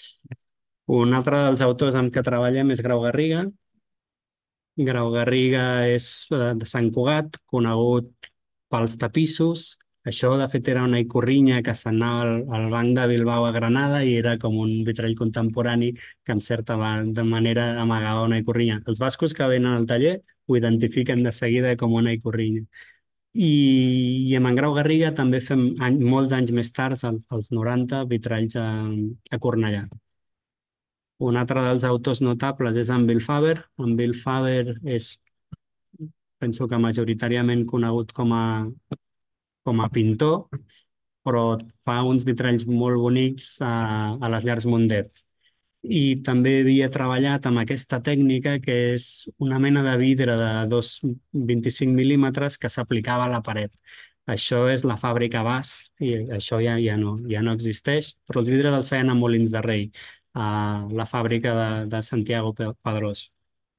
Un altre dels autors amb què treballem és Grau Garriga. Grau Garriga és de Sant Cugat, conegut pels tapissos. Això, de fet, era una ikurriña que s'anava al Banc de Bilbao a Granada, i era com un vitrall contemporani que, en certa manera, amagava una ikurriña. Els bascos que venen al taller ho identifiquen de seguida com una ikurriña. I amb en Grau Garriga també fem molts anys més tard, als 90, vitralls a Cornellà. Un altre dels autors notables és en Bill Faber. En Bill Faber penso que majoritàriament conegut com a pintor, però fa uns vitralls molt bonics a les llars Mundet. I també havia treballat amb aquesta tècnica, que és una mena de vidre de 25 mil·límetres que s'aplicava a la paret. Això és la fàbrica Bas, i això ja no existeix, però els vidres els feien a Molins de Rei, a la fàbrica de Santiago Padrós.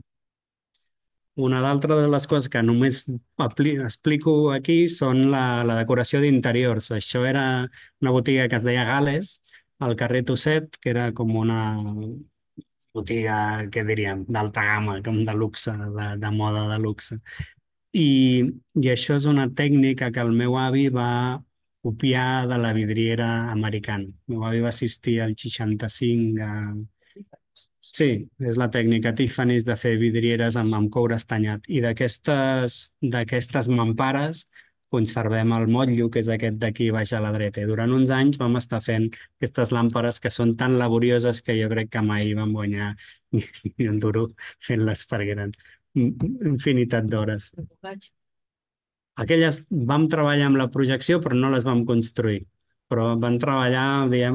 Una d'altra de les coses que només explico aquí són la decoració d'interiors. Això era una botiga que es deia Gales, al carrer Tosset, que era com una botiga, què diríem, d'alta gamma, com de luxe, de moda de luxe. I això és una tècnica que el meu avi va copiar de la vidriera americana. El meu avi va assistir al 65 a... Sí, és la tècnica Tiffany's de fer vidrieres amb coure estanyat. I d'aquestes mampares conservem el motllo, que és aquest d'aquí baix a la dreta. I durant uns anys vam estar fent aquestes làmperes que són tan laborioses que jo crec que mai vam guanyar ni un duro fent-les perquè eren infinitat d'hores. Vaig. Aquelles vam treballar amb la projecció, però no les vam construir. Però vam treballar, diguem,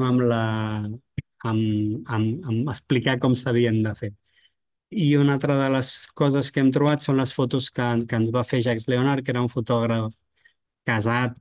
amb explicar com s'havien de fer. I una altra de les coses que hem trobat són les fotos que ens va fer Jacques Leonard, que era un fotògraf casat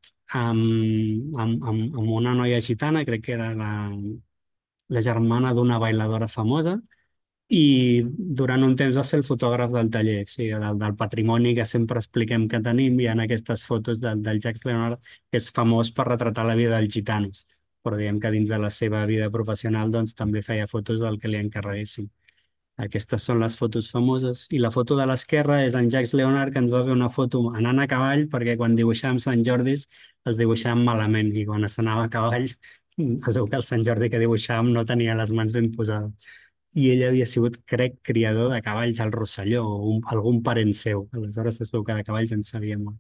amb una noia gitana, crec que era la germana d'una bailadora famosa, i durant un temps va ser el fotògraf del taller, o sigui, del patrimoni que sempre expliquem que tenim. Hi ha aquestes fotos del Jacques Leonard, que és famós per retratar la vida dels gitanos, però diguem que dins de la seva vida professional doncs, també feia fotos del que li encarreguessin. Aquestes són les fotos famoses. I la foto de l'esquerra és en Jacques Leonard, que ens va fer una foto anant a cavall, perquè quan dibuixàvem Sant Jordis els dibuixàvem malament, i quan s'anava a cavall es veu que el Sant Jordi que dibuixàvem no tenia les mans ben posades. I ell havia sigut, crec, criador de cavalls al Rosselló, o algun parent seu. Aleshores es veu que de cavalls en sabia molt.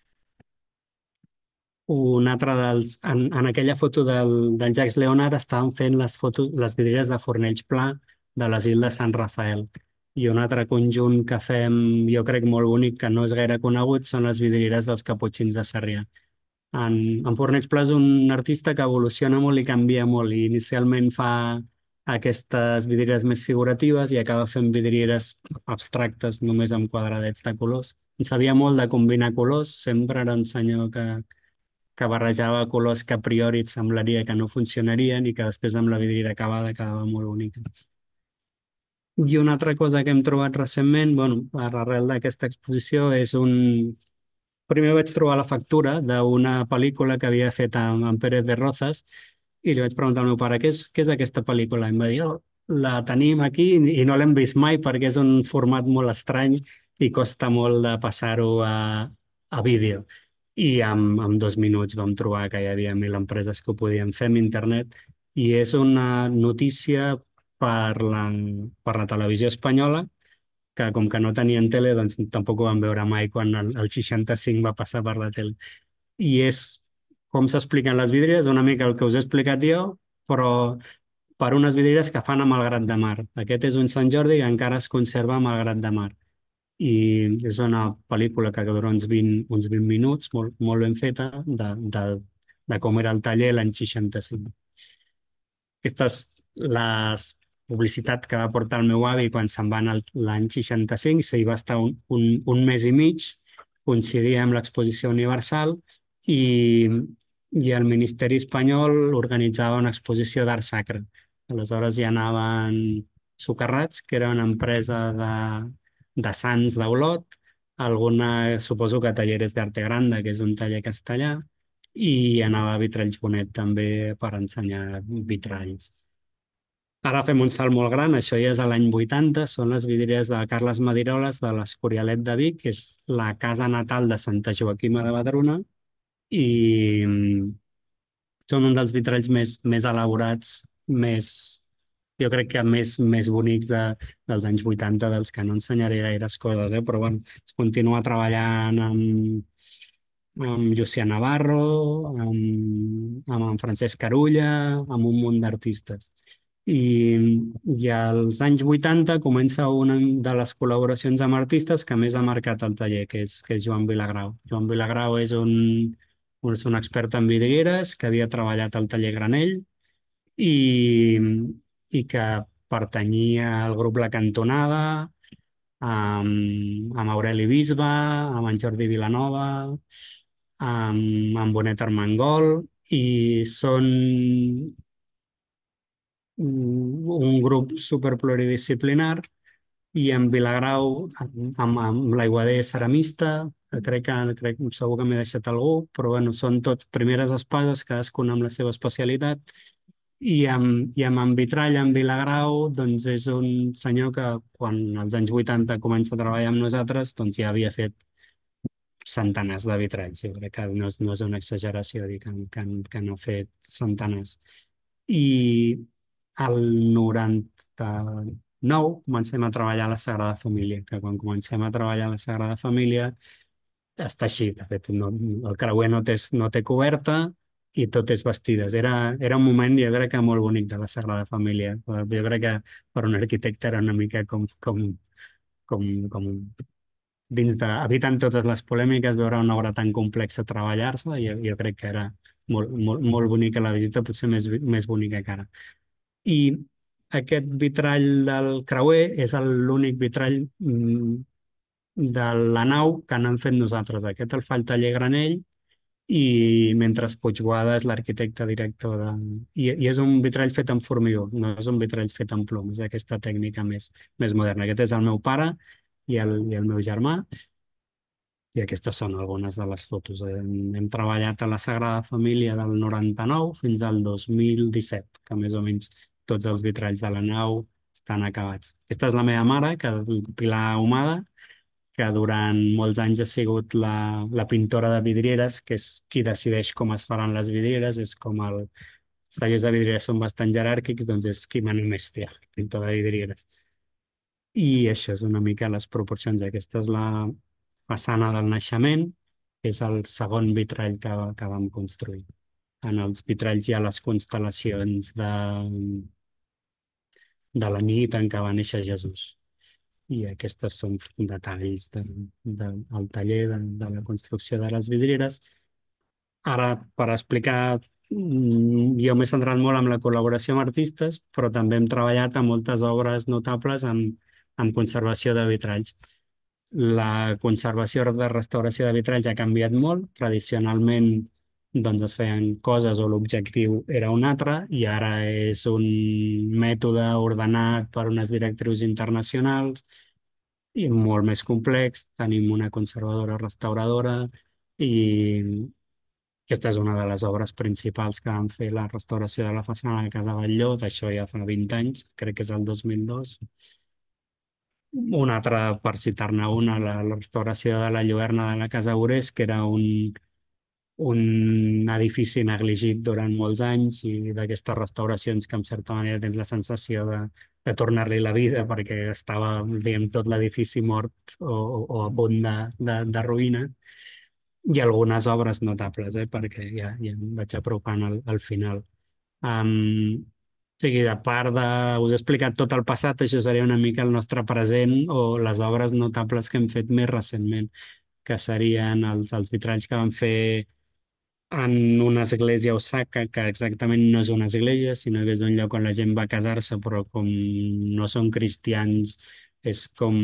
Un altre en aquella foto del Jacques Leonard estaven fent les vidrieres de Fornells Pla de l'asil de Sant Rafael. I un altre conjunt que fem, jo crec, molt bonic, que no és gaire conegut, són les vidrieres dels Caputxins de Sarrià. En Fornells Pla és un artista que evoluciona molt i canvia molt, i inicialment fa aquestes vidrieres més figuratives i acaba fent vidrieres abstractes, només amb quadradets de colors. En sabia molt de combinar colors, sempre era un senyor que barrejava colors que a priori et semblaria que no funcionarien i que després amb la vidriera acabada quedava molt bonica. I una altra cosa que hem trobat recentment, bueno, arrel d'aquesta exposició, és primer vaig trobar la factura d'una pel·lícula que havia fet amb Pérez de Rozas i li vaig preguntar al meu pare què és aquesta pel·lícula. I em va dir, oh, la tenim aquí i no l'hem vist mai perquè és un format molt estrany i costa molt de passar-ho a vídeo. I en 2 minuts vam trobar que hi havia 1.000 empreses que ho podien fer amb internet, i és una notícia per la televisió espanyola, que com que no tenien tele, doncs tampoc ho van veure mai quan el 65 va passar per la tele. I és com s'expliquen les vidrieres, una mica el que us he explicat jo, però per unes vidrieres que fan a Malgrat de Mar. Aquest és un Sant Jordi que encara es conserva a Malgrat de Mar. I és una pel·lícula que dura uns 20 minuts, molt, molt ben feta, de com era el taller l'any 65. Aquesta és la publicitat que va portar el meu avi quan se'n va anar l'any 65, s'hi va estar un mes i mig, coincidia amb l'Exposició Universal, i el Ministeri espanyol organitzava una exposició d'art sacre. Aleshores hi anaven Socarrats, que era una empresa de Sants d'Olot, alguna, suposo que Talleres d'Arte Grande, que és un taller castellà, i anava a Vitralls Bonet també per ensenyar vitralls. Ara fem un salt molt gran, això ja és a l'any 80, són les vidrieres de Carles Madiroles de l'Escorialet de Vic, que és la casa natal de Santa Joaquima de Badruna, i són un dels vitralls més elaborats, jo crec que més bonics dels anys 80, dels que no ensenyaré gaires coses, però bueno, es continua treballant amb Llucià Navarro, amb en Francesc Carulla, amb un munt d'artistes. I als anys 80 comença una de les col·laboracions amb artistes que més ha marcat el taller, que és Joan Vilagrau. Joan Vilagrau és un expert en vidrieres que havia treballat al taller Granell i que pertanyia al grup La Cantonada, amb Aureli Bisbe, amb en Jordi Vilanova, amb Bonet Armengol, i són un grup superpluridisciplinar, i en Vilagrau, amb l'Aiguader ceramista, crec, segur que m'he deixat algú, però bueno, són tot primeres espases, cadascuna amb la seva especialitat, i amb en Vitrall, en Vilagrau, doncs és un senyor que quan als anys 80 comença a treballar amb nosaltres, doncs ja havia fet centenars de vitralls. Jo crec que no és una exageració dir que no ha fet centenars. I al 99 comencem a treballar a la Sagrada Família, que quan comencem a treballar a la Sagrada Família està així. De fet, el creuer no té coberta i tot és vestides. Era un moment, jo crec que molt bonic de la Sagrada Família. Jo crec que per un arquitecte era una mica com com evitant totes les polèmiques, veure una obra tan complexa treballar-se, jo crec que era molt bonica la visita, potser més bonica que ara. I aquest vitrall del creuer és l'únic vitrall de la nau que n'hem fet nosaltres. Aquest el fa el taller Granell i mentre Puigboada és l'arquitecte director I és un vitrall fet en formigó, no és un vitrall fet en plom, és aquesta tècnica més moderna. Aquest és el meu pare i el meu germà, i aquestes són algunes de les fotos. Hem treballat a la Sagrada Família del 99 fins al 2017, que més o menys tots els vitralls de la nau estan acabats. Aquesta és la meva mare, Pilar Ahumada, que durant molts anys ha sigut la pintora de vidrieres, que és qui decideix com es faran les vidrieres, és com els tallers de vidrieres són bastant jeràrquics, doncs és qui mana més té, el pintor de vidrieres. I això és una mica les proporcions. Aquesta és la façana del naixement, que és el segon vitrall que vam construir. En els vitralls hi ha les constel·lacions de la nit en què va néixer Jesús. I aquests són detalls del taller, de la construcció de les vidrieres. Ara, per explicar, jo m'he centrat molt en la col·laboració amb artistes, però també hem treballat en moltes obres notables en conservació de vitralls. La conservació de restauració de vitralls ha canviat molt. Tradicionalment doncs es feien coses o l'objectiu era un altre i ara és un mètode ordenat per unes directrius internacionals i molt més complex. Tenim una conservadora restauradora i aquesta és una de les obres principals que vam fer, la restauració de la façana de Casa Batlló, d'això ja fa 20 anys, crec que és el 2002. Una altra, per citar-ne una, la restauració de la Lluerna de la Casa Urés, que era un edifici negligit durant molts anys i d'aquestes restauracions que en certa manera tens la sensació de tornar-li la vida perquè estava, diguem, tot l'edifici mort o a punt de ruïna. I algunes obres notables, perquè ja em vaig apropant al final. O sigui, a part de... Us he explicat tot el passat, això seria una mica el nostre present o les obres notables que hem fet més recentment, que serien els vitralls que vam fer en una església a Osaka, que exactament no és una església, sinó que és un lloc on la gent va a casar-se, però com no són cristians, és com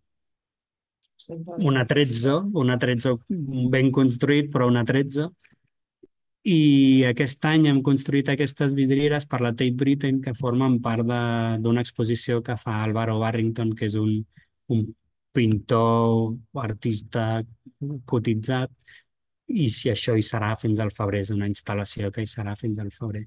un atrezzo ben construït, però un atrezzo. I aquest any hem construït aquestes vidrieres per la Tate Britain que formen part d'una exposició que fa Álvaro Barrington, que és un pintor, artista cotitzat, i si això hi serà fins al febrer, és una instal·lació que hi serà fins al febrer.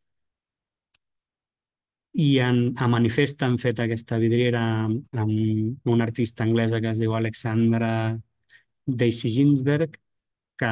I a Manifest han fet aquesta vidriera amb una artista anglesa que es diu Alexandra Daisy Ginsberg, que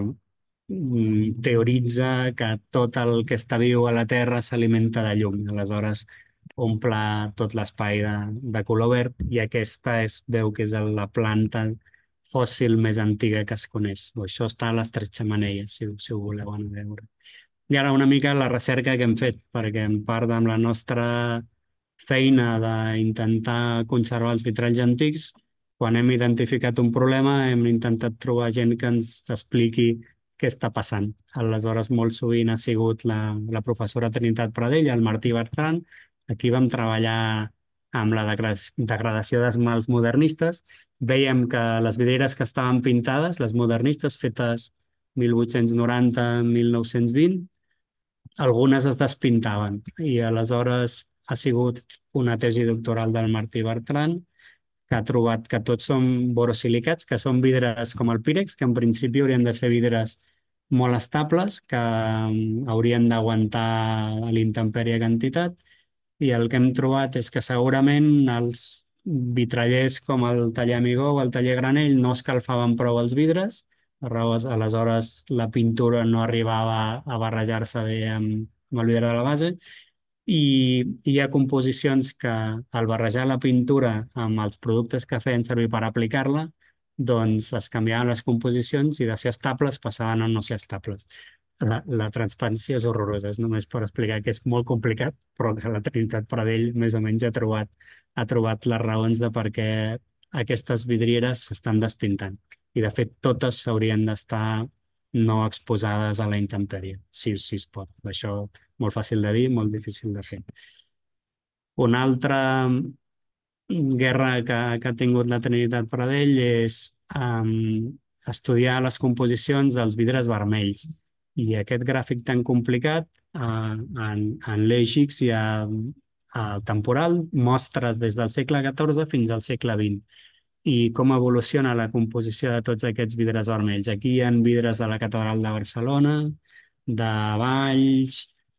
teoritza que tot el que està viu a la Terra s'alimenta de llum. Aleshores, omple tot l'espai de color verd i aquesta veu que és la planta fòssil més antiga que es coneix. Això està a les Tres Xemeneies, si ho voleu anar a veure. I ara una mica la recerca que hem fet, perquè en part amb la nostra feina d'intentar conservar els vitralls antics, quan hem identificat un problema hem intentat trobar gent que ens expliqui què està passant. Aleshores, molt sovint ha sigut la professora Trinitat Pradell, el Martí Bertran. Aquí vam treballar amb la degradació d'esmalts modernistes. Vèiem que les vidrieres que estaven pintades, les modernistes fetes 1890-1920, algunes es despintaven i aleshores ha sigut una tesi doctoral del Martí Bertran que ha trobat que tots són borosilicats, que són vidres com el pírex, que en principi haurien de ser vidres molt estables, que haurien d'aguantar a l'intempèrie quantitat, i el que hem trobat és que segurament els vitrallers com el taller Amigó o el taller Granell no escalfaven prou els vidres, aleshores la pintura no arribava a barrejar-se bé amb el vidre de la base, i hi ha composicions que al barrejar la pintura amb els productes que feien servir per aplicar-la, doncs es canviaven les composicions i de ser estables passaven a no ser estables. la transparència és horrorosa, és només per explicar que és molt complicat, però que la Trinitat Pradell més o menys ha trobat les raons de per què aquestes vidrieres s'estan despintant. I de fet totes s'haurien d'estar no exposades a la intempèrie, si es pot. Això molt fàcil de dir, molt difícil de fer. Una altra guerra que ha tingut la Trinitat Pradell és estudiar les composicions dels vidres vermells. I aquest gràfic tan complicat, en l'eix X hi ha al temporal mostres des del segle XIV fins al segle XX i com evoluciona la composició de tots aquests vidres vermells. Aquí hi ha vidres de la Catedral de Barcelona, de Valls,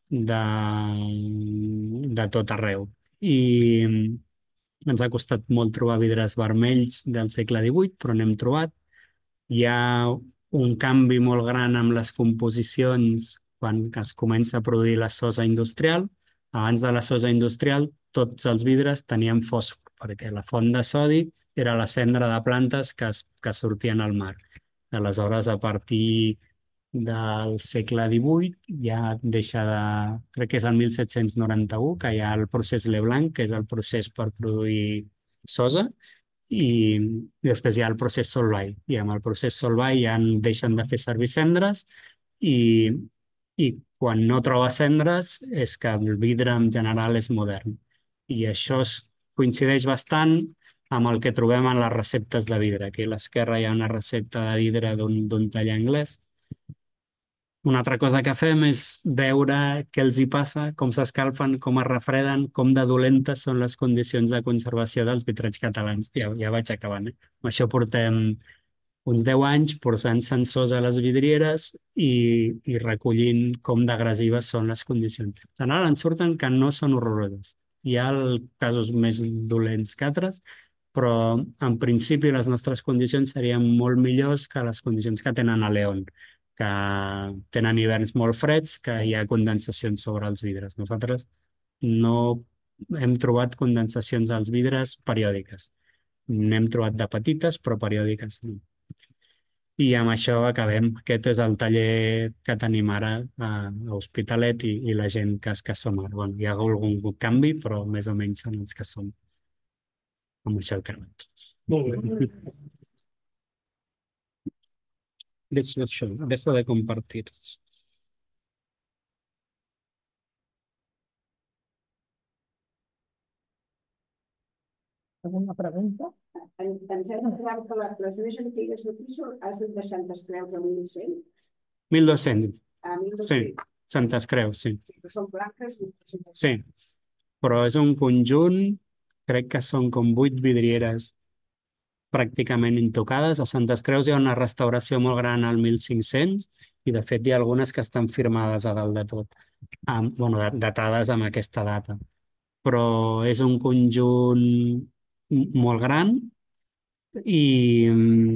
de tot arreu. I ens ha costat molt trobar vidres vermells del segle XVIII, però n'hem trobat. Hi ha un canvi molt gran amb les composicions quan es comença a produir la sosa industrial. Abans de la sosa industrial, tots els vidres tenien fòsfor, perquè la font de sodi era la cendra de plantes que sortien al mar. Aleshores, a partir del segle XVIII ja deixa de... Crec que és el 1791 que hi ha el procés Leblanc, que és el procés per produir sosa, i després hi ha el procés Solvay. I amb el procés Solvay ja deixen de fer servir cendres i quan no troba cendres és que el vidre en general és modern. I això coincideix bastant amb el que trobem en les receptes de vidre. Aquí a l'esquerra hi ha una recepta de vidre d'un taller anglès. Una altra cosa que fem és veure què els hi passa, com s'escalfen, com es refreden, com de dolentes són les condicions de conservació dels vitralls catalans. Ja vaig acabant, eh? Amb això portem uns 10 anys posant sensors a les vidrieres i recollint com d'agressives són les condicions. En general en surten que no són horroroses. Hi ha casos més dolents que altres, però en principi les nostres condicions serien molt millors que les condicions que tenen a León, que tenen hiverns molt freds, que hi ha condensacions sobre els vidres. Nosaltres no hem trobat condensacions als vidres periòdiques. N'hem trobat de petites, però periòdiques no. I amb això acabem. Aquest és el taller que tenim ara a Hospitalet i la gent que som ara. Bueno, hi ha algun canvi, però més o menys són els que som. Amb això he acabat. Molt bé. Dejo de compartir. Alguna pregunta? Ens hem trobat que les més antigues d'aquí són les de Santes Creus a 1100. 1200. A Sí, 1200. Santes Creus, sí. Que són blanques. Sí, però és un conjunt, crec que són com 8 vidrieres pràcticament intocades. A Santes Creus hi ha una restauració molt gran al 1500 i de fet hi ha algunes que estan firmades a dalt de tot, datades amb aquesta data. Però és un conjunt molt gran i,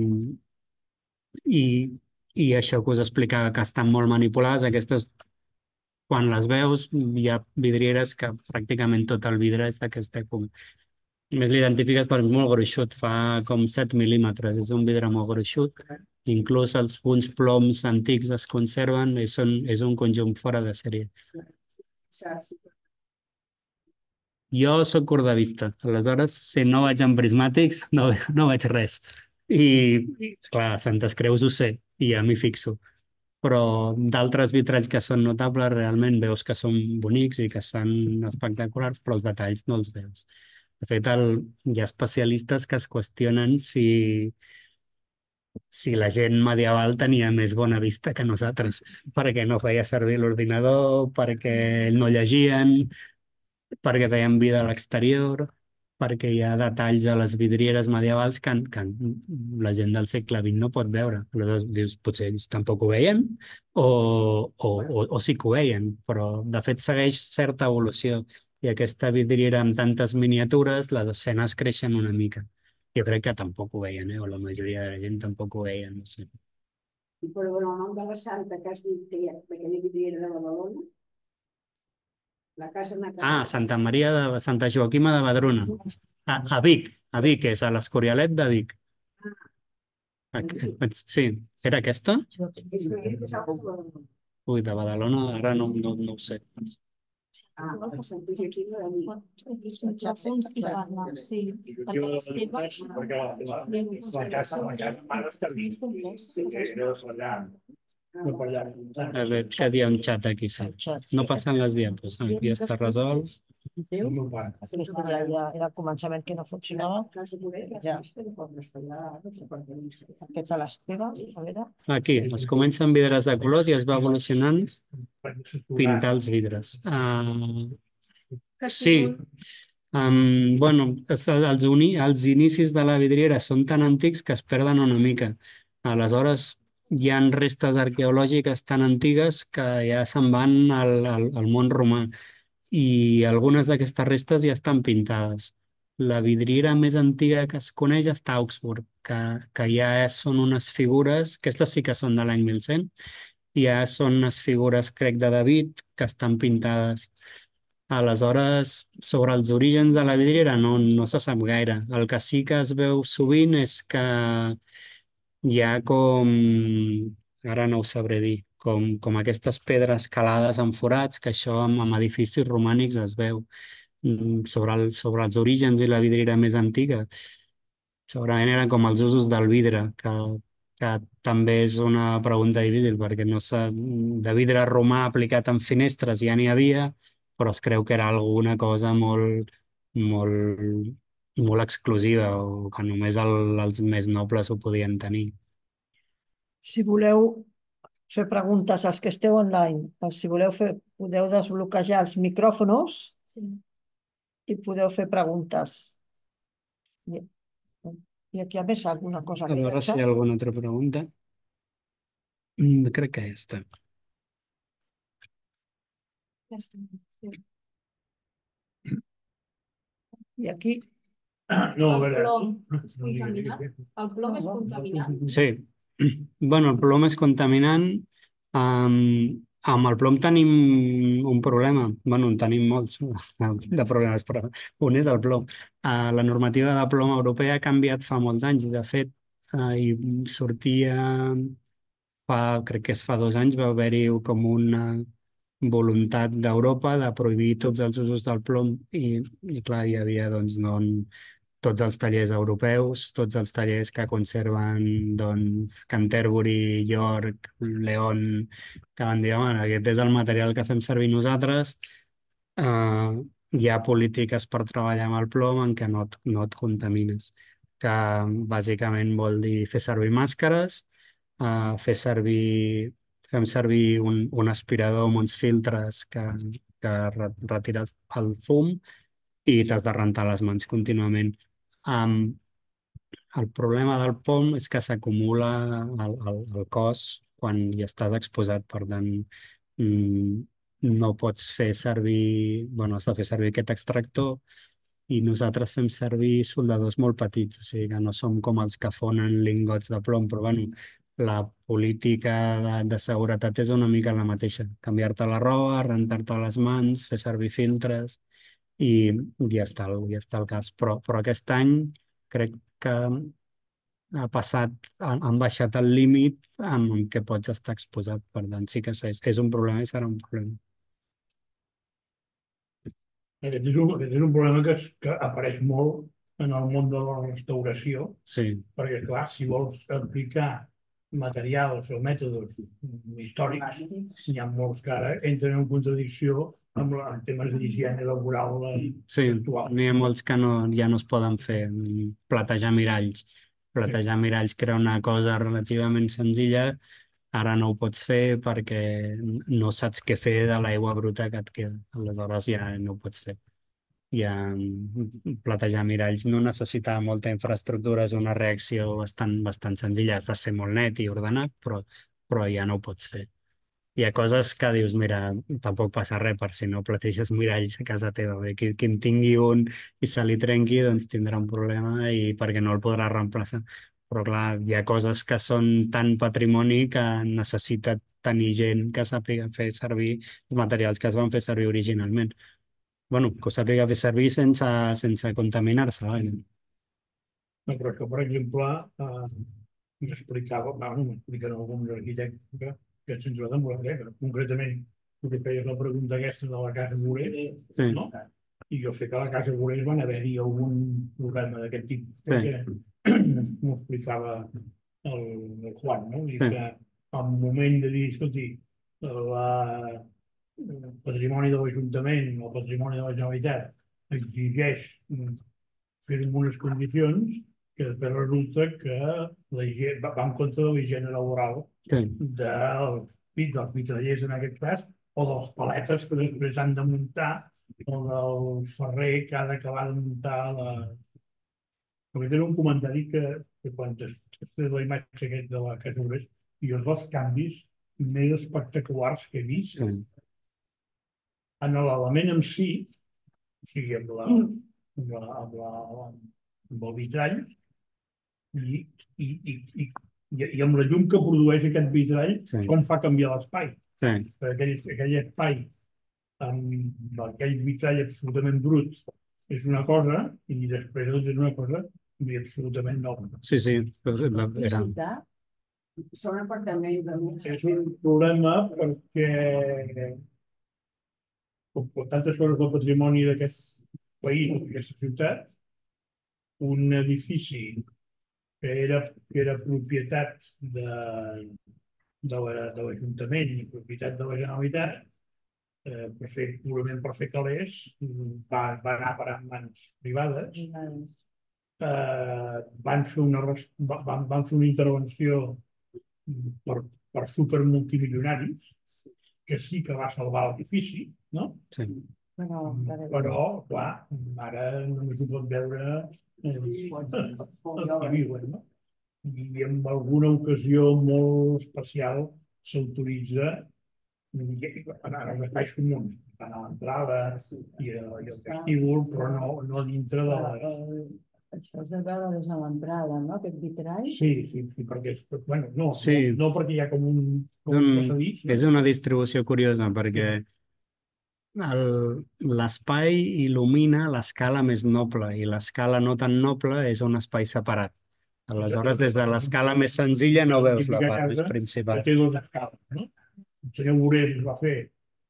i, i això que us explicava, que estan molt manipulades. Aquestes, quan les veus, hi ha vidrieres que pràcticament tot el vidre és d'aquesta època. Més l'identifiques perquè és molt gruixut, fa com 7 mil·límetres, és un vidre molt gruixut. Inclús alguns ploms antics es conserven i és un conjunt fora de sèrie. Jo sóc curt de vista, aleshores, si no vaig amb prismàtics, no veig res. I clar, Santes Creus ho sé, i ja m'hi fixo. Però d'altres vitralls que són notables, realment veus que són bonics i que estan espectaculars, però els detalls no els veus. De fet, hi ha especialistes que es qüestionen si la gent medieval tenia més bona vista que nosaltres, perquè no feia servir l'ordinador, perquè no llegien, perquè feien vida a l'exterior, perquè hi ha detalls a les vidrieres medievals que la gent del segle XX no pot veure. Aleshores dius, potser ells tampoc ho veien o sí que ho veien, però de fet segueix certa evolució. I aquesta vidriera amb tantes miniatures, les escenes creixen una mica. Jo crec que tampoc ho veien, o la majoria de la gent tampoc ho veien, no sé. I per donar el nom de la santa que has dit que hi ha aquella vidriera de Badalona, la casa Santa Maria de Santa Joaquima de Vedruna. A Vic, és a l'Escorialet de Vic. Sí, era aquesta? És que és algo de Badalona. Ui, de Badalona ara no ho sé. Ah, el Sant Joaquim de la Nit. La fons i parla, sí. Perquè les teves... A veure, què hi ha un xat aquí? Sí. No passen les diapos. Ja està resolt. Aquesta era al començament que no funcionava. Ja. Aquesta a les teves, a veure. Aquí, es comença amb vidres de colors i es va evolucionant pintar els vidres. Sí, bueno, els inicis de la vidriera són tan antics que es perden una mica. Aleshores, hi han restes arqueològiques tan antigues que ja se'n van al món romà i algunes d'aquestes restes ja estan pintades. La vidriera més antiga que es coneix està a Augsburg, que ja són unes figures, aquestes sí que són de l'any 1100, ja són unes figures, crec, de David, que estan pintades. Aleshores, sobre els orígens de la vidriera no se sap gaire. El que sí que es veu sovint és que hi ha ara no ho sabré dir, com aquestes pedres calades en forats, que això amb edificis romànics es veu. Sobre els orígens i la vidriera més antiga, segurament eren com els usos del vidre, que també és una pregunta difícil, perquè no sé, de vidre romà aplicat en finestres ja n'hi havia, però es creu que era alguna cosa molt, molt exclusiva o que només els més nobles ho podien tenir. Si voleu fer preguntes als que esteu online, si voleu podeu desbloquejar els micròfons Sí. i podeu fer preguntes. I aquí a més alguna cosa A que hi ha veure si hi ha alguna altra pregunta. Crec que ja està. Ja està. Sí. I aquí No, a El veure. plom és contaminat? El plom és contaminat? Sí, bueno, el plom és contaminant. Amb el plom tenim un problema, bueno, en tenim molts de problemes, però un és el plom. La normativa de plom europea ha canviat fa molts anys, de fet, i sortia, crec que és fa 2 anys, va haver-hi com una voluntat d'Europa de prohibir tots els usos del plom i clar, hi havia doncs, tots els tallers europeus, tots els tallers que conserven doncs, Canterbury, York, León, que van dir, bueno, aquest és el material que fem servir nosaltres, hi ha polítiques per treballar amb el plom en què no et contamines, que bàsicament vol dir fer servir màscares, fem servir un aspirador amb uns filtres que retira el fum i t'has de rentar les mans contínuament. Um, el problema del POM és que s'acumula al cos quan hi estàs exposat, per tant, mm, no pots fer servir, bueno, has de fer servir aquest extractor i nosaltres fem servir soldadors molt petits, o sigui que no som com els que fonen lingots de plom, però bueno, la política de seguretat és una mica la mateixa, canviar-te la roba, rentar-te les mans, fer servir filtres i ja està el cas. Però aquest any crec que han baixat el límit amb què pots estar exposat. Per tant, sí que és un problema i serà un problema. Aquest és un problema que apareix molt en el món de la restauració, Sí, perquè, clar, si vols aplicar materials o mètodes històrics, n'hi ha molts que ara entren en contradicció amb temes d'higiene laboral sí, actual. n'hi ha molts que ja no es poden fer. Platejar miralls. Platejar miralls, que era una cosa relativament senzilla, ara no ho pots fer perquè no saps què fer de l'aigua bruta que et queda. Aleshores ja no ho pots fer. Ja platejar miralls no necessita molta infraestructura, és una reacció bastant senzilla. Has de ser molt net i ordenat, però ja no ho pots fer. Hi ha coses que dius, mira, tampoc passa res per si no plateges miralls a casa teva. Bé, qui en tingui un i se li trenqui, doncs tindrà un problema i perquè no el podrà reemplaçar. Però clar, hi ha coses que són tan patrimoni que necessita tenir gent que sàpiga fer servir els materials que es van fer servir originalment. Bueno, que ho sàpiga fer servir sense contaminar-se, vaja. No, però això, per exemple, m'explicaven alguns arquitectes que ens centrem en la concretament, tu que feies la pregunta aquesta de la Casa Borés, Sí. no? I jo sé que a la Casa Borés van haver-hi algun problema d'aquest tipus, Sí. perquè m'ho explicava el Juan, no? I Sí. que al moment de dir, escolti, el patrimoni de l'Ajuntament o el patrimoni de la Generalitat exigeix fer-ho en unes condicions que després resulta que va en contra de la higiene laboral Sí. dels vitrallers en aquest cas, o dels paletes que després han de muntar, o del ferrer que ha d'acabar de muntar la... Perquè tenen un comentari que quan es té la imatge aquest de la Casa Borés, i els dos canvis més espectaculars que he vist Sí. en l'element en si, o sigui, amb el vitrall i amb la llum que produeix aquest vitrall, Sí. quan fa canviar l'espai. Sí. Aquell espai amb aquell vitrall absolutament brut és una cosa i després és una cosa absolutament nova. Sí, era... Són apartaments de És un problema perquè com tantes coses del patrimoni d'aquest país, d'aquesta ciutat, un edifici que era propietat de l'Ajuntament i propietat de la Generalitat, purament per fer calés, va anar a parar en mans privades. Van fer una intervenció per supermultimilionaris, que sí que va salvar l'edifici, no? Sí. Però, clar, ara només ho pot veure qui viuen, no? I en alguna ocasió molt especial s'autoritza en els espais comuns, tant a l'entrada i al vestíbul, però no dintre de les... Això es deu veure des de l'entrada, no? Aquest vitrall. Sí, perquè, bueno, Sí. no perquè hi ha com un passadís. És una distribució curiosa perquè l'espai il·lumina l'escala més noble i l'escala no tan noble és un espai separat. Aleshores, des de l'escala més senzilla no veus la part més principal. Té dues escales, no? El senyor Borés va fer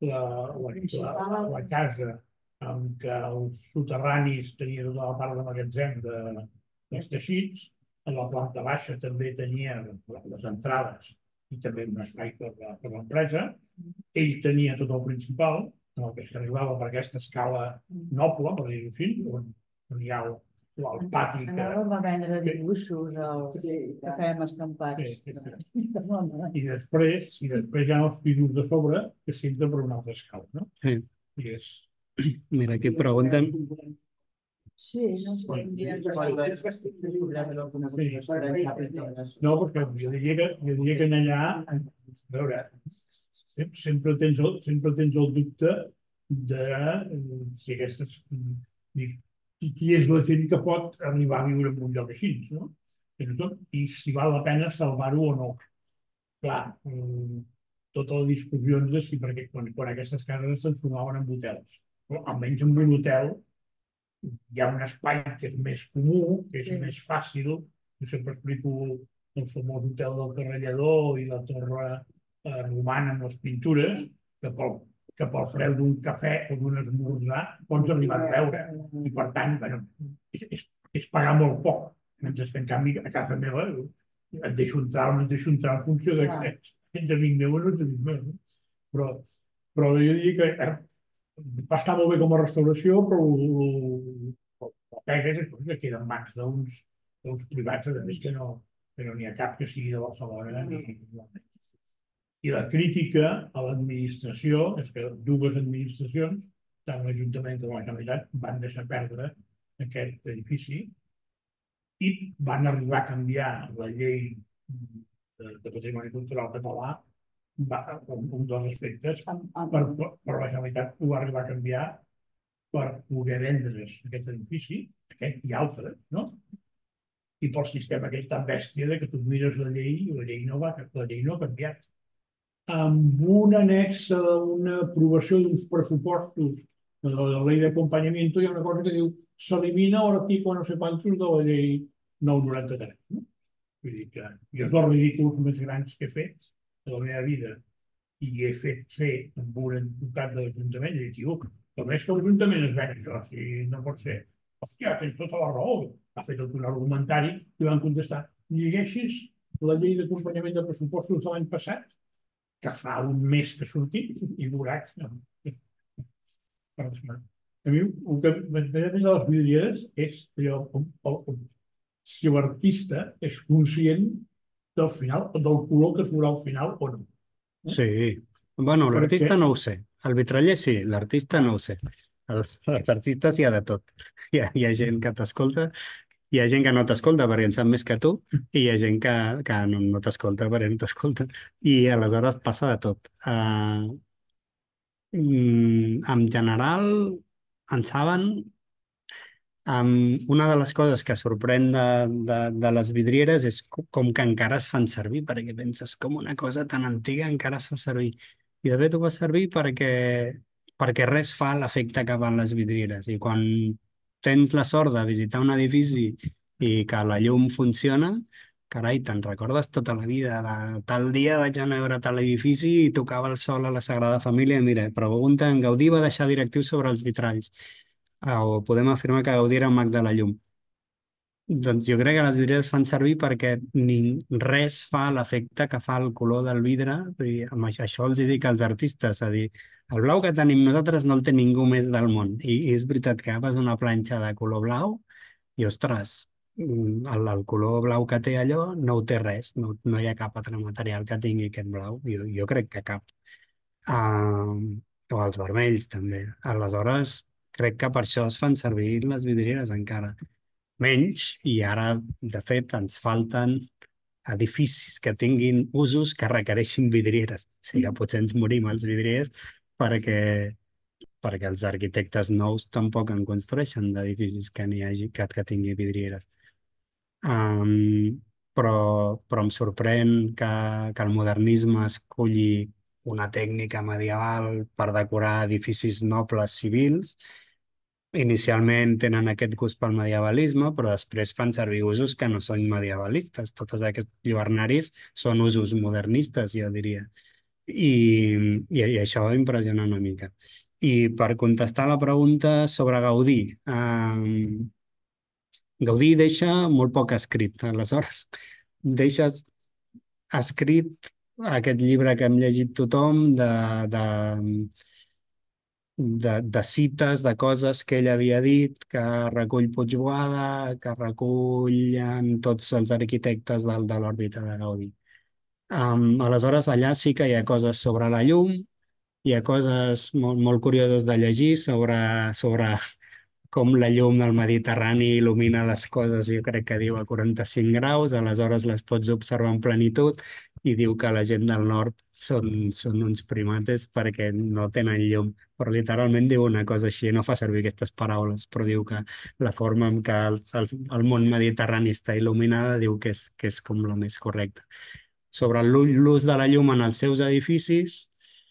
la casa en què els soterranis tenien tota la part de magatzem dels teixits, a la planta baixa també tenia les entrades i també un espai per l'empresa. Ell tenia tot el principal, en el que s'arribava per aquesta escala noble, per dir-ho així, on hi ha el pati que... Ara va vendre dibuixos que fèiem estampats. I després hi ha els pisos de sobre que s'entra per una altra escala, no? Sí. I és... Mira, aquí pregunten... Sí, no sé. No, perquè jo diria que allà, a veure, sempre tens el dubte de si aquestes... Qui és la gent que pot arribar a viure en un lloc així, no? I si val la pena salvar-ho o no. Clar, tota la discussió és de si, perquè quan aquestes cases es transformaven en hotels. Però almenys en un hotel hi ha un espai que és més comú, que és més fàcil. Jo sempre explico el famós hotel del Carrellador i la torre romana amb les pintures, que pel preu d'un cafè o d'un esmorzar pots arribar a veure. I per tant, és pagar molt poc. Mentre que en canvi a casa meva et deixo entrar o no et deixo entrar en funció de que ets amic meu o no ets amic meu. Però jo diria que va estar molt bé com a restauració, però la pega és que queda en mans d'uns privats, a més que no n'hi ha cap que sigui de Barcelona. I la crítica a l'administració és que dues administracions, tant l'Ajuntament com la Generalitat, van deixar perdre aquest edifici i van arribar a canviar la llei de patrimoni cultural català, un dels aspectes, per la Generalitat ho va arribar a canviar per poder vendre's aquest edifici, aquest i altres, no? I pel sistema aquell tan bèstia de que tu mires la llei i la llei no ha canviat. Amb un annex d'una aprovació d'uns pressupostos de la llei d'acompanyament hi ha una cosa que diu s'elimina l'article no sé quantos de la llei 993. No? Vull dir que jo és dels ridículs més grans que he fet de la meva vida i he fet fer amb un advocat de l'Ajuntament i he dit, com és que l'Ajuntament es ven això? Si no pot ser. Hòstia, tens tota la raó. Ha fet un argumentari i van contestar, llegeixis la llei d'acompanyament de pressupostos de l'any passat, que fa un mes que ha sortit, i veuràs. A mi el que m'agrada de les vidrieres és allò, si l'artista és conscient del final, del color que surt al final o no. Sí. Bueno, l'artista Perquè no ho sé. El vitraller sí, l'artista no ho sé. Els artistes hi ha de tot. Hi ha gent que t'escolta, hi ha gent que no t'escolta perquè en sap més que tu, i hi ha gent que no t'escolta perquè no t'escolta. I aleshores passa de tot. En general, en saben. Una de les coses que sorprèn de les vidrieres és com que encara es fan servir, perquè penses com una cosa tan antiga encara es fa servir. I de fet ho fa servir perquè res fa l'efecte que fan les vidrieres. I quan tens la sort de visitar un edifici i que la llum funciona, carai, te'n recordes tota la vida. De tal dia vaig anar a veure tal edifici i tocava el sol a la Sagrada Família. Mira, pregunta, en Gaudí va deixar directius sobre els vitralls. O podem afirmar que Gaudí era un mag de la llum. Doncs jo crec que les vidrieres fan servir perquè res fa l'efecte que fa el color del vidre. Vull dir, amb això els hi dic als artistes, a dir, el blau que tenim nosaltres no el té ningú més del món. I és veritat que agafes una planxa de color blau i, ostres, el color blau que té allò no ho té res, no hi ha cap altre material que tingui aquest blau. Jo crec que cap. O els vermells també. Aleshores, crec que per això es fan servir les vidrieres encara. Menys, i ara, de fet, ens falten edificis que tinguin usos que requereixin vidrieres. O sigui que potser ens morim els vidriers perquè els arquitectes nous tampoc en construeixen d'edificis que n'hi hagi, que tingui vidrieres. Però em sorprèn que el modernisme escolli una tècnica medieval per decorar edificis nobles civils. Inicialment tenen aquest gust pel medievalisme, però després fan servir usos que no són medievalistes. Totes aquests llibernaris són usos modernistes, jo diria. I això impressiona una mica. I per contestar la pregunta sobre Gaudí, Gaudí deixa molt poc escrit, aleshores deixa escrit aquest llibre que hem llegit tothom de cites, de coses que ell havia dit, que recull Puigboada, que recullen tots els arquitectes de l'òrbita de Gaudí. Aleshores, allà sí que hi ha coses sobre la llum, hi ha coses molt curioses de llegir sobre com la llum del Mediterrani il·lumina les coses, jo crec que diu a 45 graus, aleshores les pots observar en plenitud, i diu que la gent del nord són uns primates perquè no tenen llum. Però literalment diu una cosa així, no fa servir aquestes paraules, però diu que la forma en què el món mediterrani està il·luminada diu que és com la més correcta. Sobre l'ús de la llum en els seus edificis,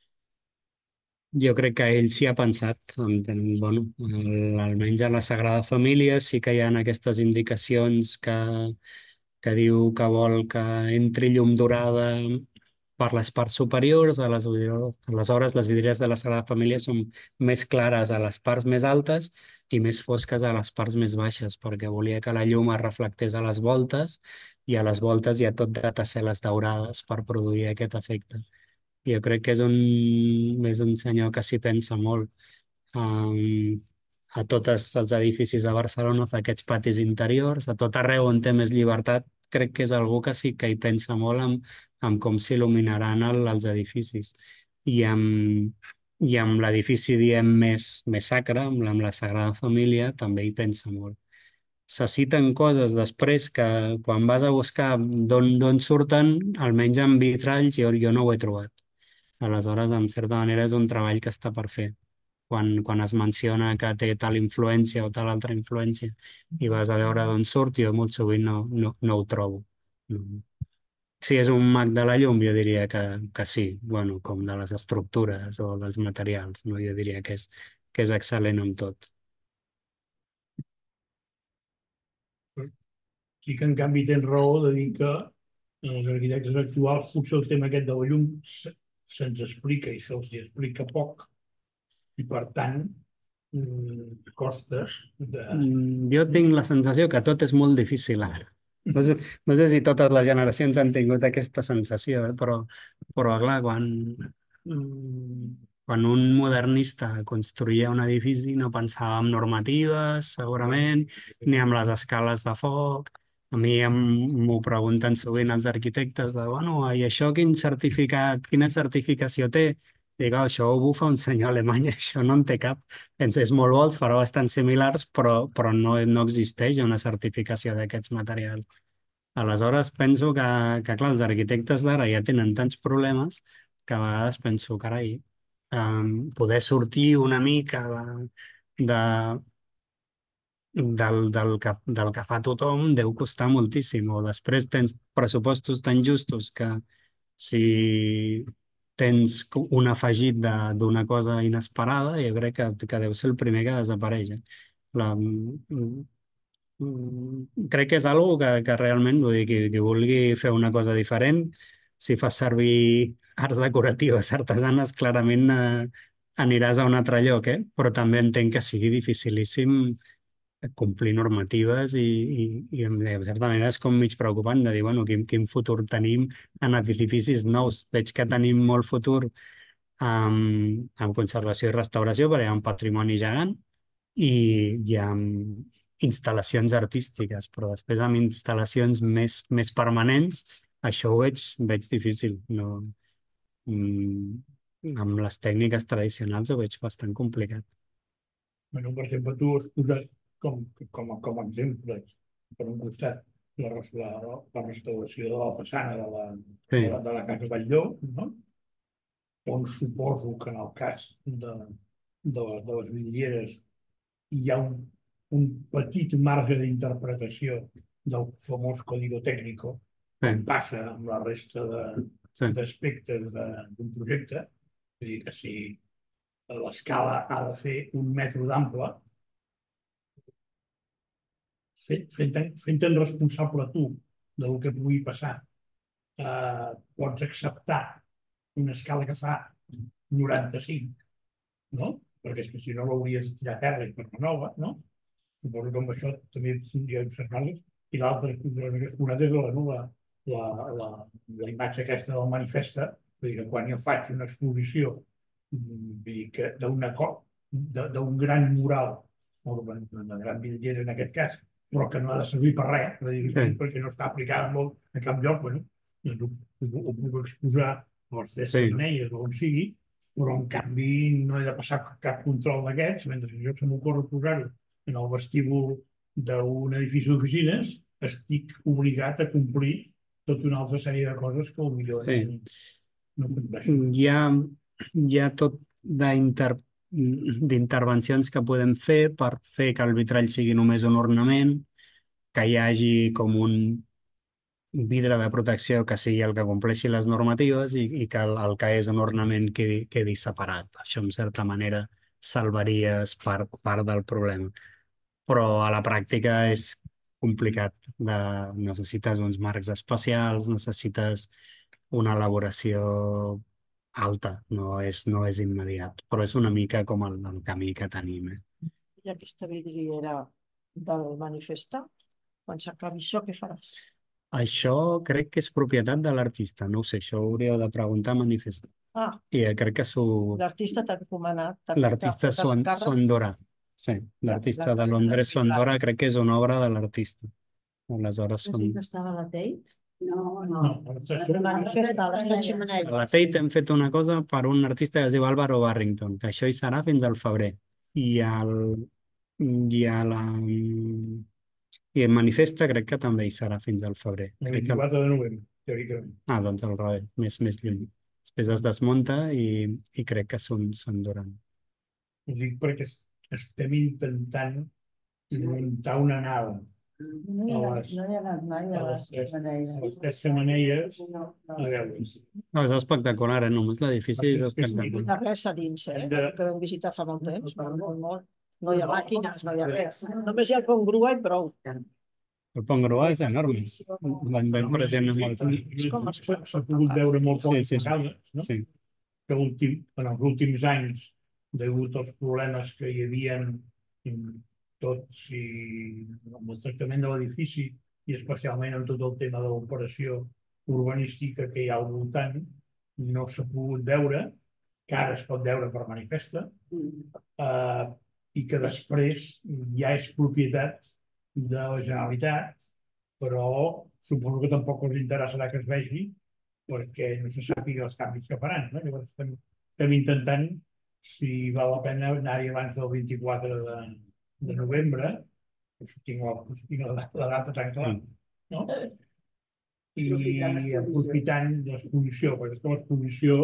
jo crec que ell s'hi ha pensat. Bueno, almenys a la Sagrada Família sí que hi ha aquestes indicacions que diu que vol que entri llum dorada per les parts superiors, aleshores les vidrieres de la Sagrada Família són més clares a les parts més altes i més fosques a les parts més baixes, perquè volia que la llum es reflectés a les voltes, i a les voltes hi ha tot de tessel·les daurades per produir aquest efecte. Jo crec que és un senyor que s'hi pensa molt. Um, a tots els edificis de Barcelona fa aquests patis interiors, a tot arreu on té més llibertat, crec que és algú que sí que hi pensa molt amb com s'il·luminaran els edificis. I amb l'edifici, diem, més sacre, amb la Sagrada Família, també hi pensa molt. Se citen coses després que quan vas a buscar d'on surten, almenys en vitralls, jo no ho he trobat. Aleshores, en certa manera, és un treball que està per fer. Quan es menciona que té tal influència o tal altra influència i vas a veure d'on surt, jo molt sovint no ho trobo. No. Si és un mag de la llum, jo diria que sí, bueno, com de les estructures o dels materials, no? Jo diria que és excel·lent en tot. sí que en canvi tens raó de dir que els arquitectes actuals potser el tema aquest de la llum se'ns explica i se'ls explica poc i per tant costa de... Jo tinc la sensació que tot és molt difícil ara. No sé si totes les generacions han tingut aquesta sensació, però clar, quan un modernista construïa un edifici no pensava en normatives, segurament, ni amb les escales de foc. A mi m'ho pregunten sovint els arquitectes de, bueno, i això quina certificació té? Dic, això ho bufa un senyor alemany, això no en té cap. Pensa, és molt bo, els farà bastant similars, però no existeix una certificació d'aquests materials. Aleshores penso que clar, els arquitectes d'ara ja tenen tants problemes que a vegades penso, carai, poder sortir una mica de, del que fa tothom deu costar moltíssim. O després tens pressupostos tan justos que si tens un afegit d'una cosa inesperada, jo crec que deu ser el primer que desapareix. La, crec que és algo que realment, vull dir, qui vulgui fer una cosa diferent, si fas servir arts decoratives artesanes, clarament aniràs a un altre lloc, però també entenc que sigui dificilíssim complir normatives i de certa manera és com mig preocupant de dir, bueno, quin futur tenim en edificis nous. Veig que tenim molt futur amb conservació i restauració, perquè hi ha un patrimoni gegant i amb instal·lacions artístiques, però després amb instal·lacions més permanents, això ho veig difícil. No, amb les tècniques tradicionals ho veig bastant complicat. Bueno, per exemple, tu has posat com a exemple, per un costat, la restauració de la façana de la Casa Batlló, no? On suposo que en el cas de les vidrieres hi ha un petit marge d'interpretació del famós código técnico, com passa amb la resta d'aspectes d'un projecte. Vull dir que si l'escala ha de fer 1 metre d'ample, fent-te'n responsable tu del que pugui passar, pots acceptar una escala que fa 95, no? Perquè és que si no l'hauries de tirar a terra i per una nova, no? Suposo que amb això també hi ha observades. I l'altra cosa que has posat és la imatge aquesta del manifesta, vull dir que quan jo faig una exposició d'un gran mural, una gran vidriera en aquest cas, però que no ha de servir per res, perquè no està aplicada molt a cap lloc, ho puc exposar a les 3 xemeneies o on sigui, però en canvi no he de passar cap control d'aquests, mentre que jo se m'ocorre posar-ho en el vestíbul d'un edifici d'oficines, estic obligat a complir tota una altra sèrie de coses que potser no compleixen. Hi ha tot d'intervencions que podem fer per fer que el vitrall sigui només un ornament, que hi hagi com un vidre de protecció que sigui el que compleixi les normatives i que el que és un ornament quedi separat. Això, en certa manera, salvaries part del problema. Però a la pràctica és complicat. Necessites uns marcs especials, necessites una elaboració alta, no és immediat, però és una mica com el camí que tenim. I aquesta vidriera del manifesta, quan s'acabi això, què faràs? Això crec que és propietat de l'artista, no ho sé, això ho hauríeu de preguntar a Manifesta. I crec que L'artista t'ha encomanat. L'artista Sondora. Sí, l'artista de Londres Sondora crec que és una obra de l'artista. Aleshores Sí que estava a la Tate? No. El manifesta, les 3 xemeneies. A la Tate hem fet una cosa per un artista que es diu Álvaro Barrington, que això hi serà fins al febrer. I el Manifesta crec que també hi serà fins al febrer. El 24 de novembre, teòricament. Doncs al revés, més lluny. Després es desmunta i crec que són durant. Ho dic perquè estem intentant muntar una nau. No hi ha anat mai a les xemeneies. A les 3 xemeneies, a veure. És espectacular, només l'edifici és espectacular. No hi ha res a dins, que vam visitar fa molt temps. No hi ha màquines, no hi ha res. Només hi ha el pont grua i prou. El pont grua és enorme. L'any present és molt. S'ha pogut veure molt poques vegades, no? en els últims anys, degut als problemes que hi havia tots i amb el tractament de l'edifici i especialment amb tot el tema de l'operació urbanística que hi ha al voltant, no s'ha pogut veure, que ara es pot veure per manifesta, i que després ja és propietat de la Generalitat, però suposo que tampoc els interessarà que es vegi perquè no se sàpiga els canvis que faran. No? Llavors estem intentant si val la pena anar-hi abans del 24 de novembre, tinc la data tan clara, no? I aprofitant l'exposició, perquè l'exposició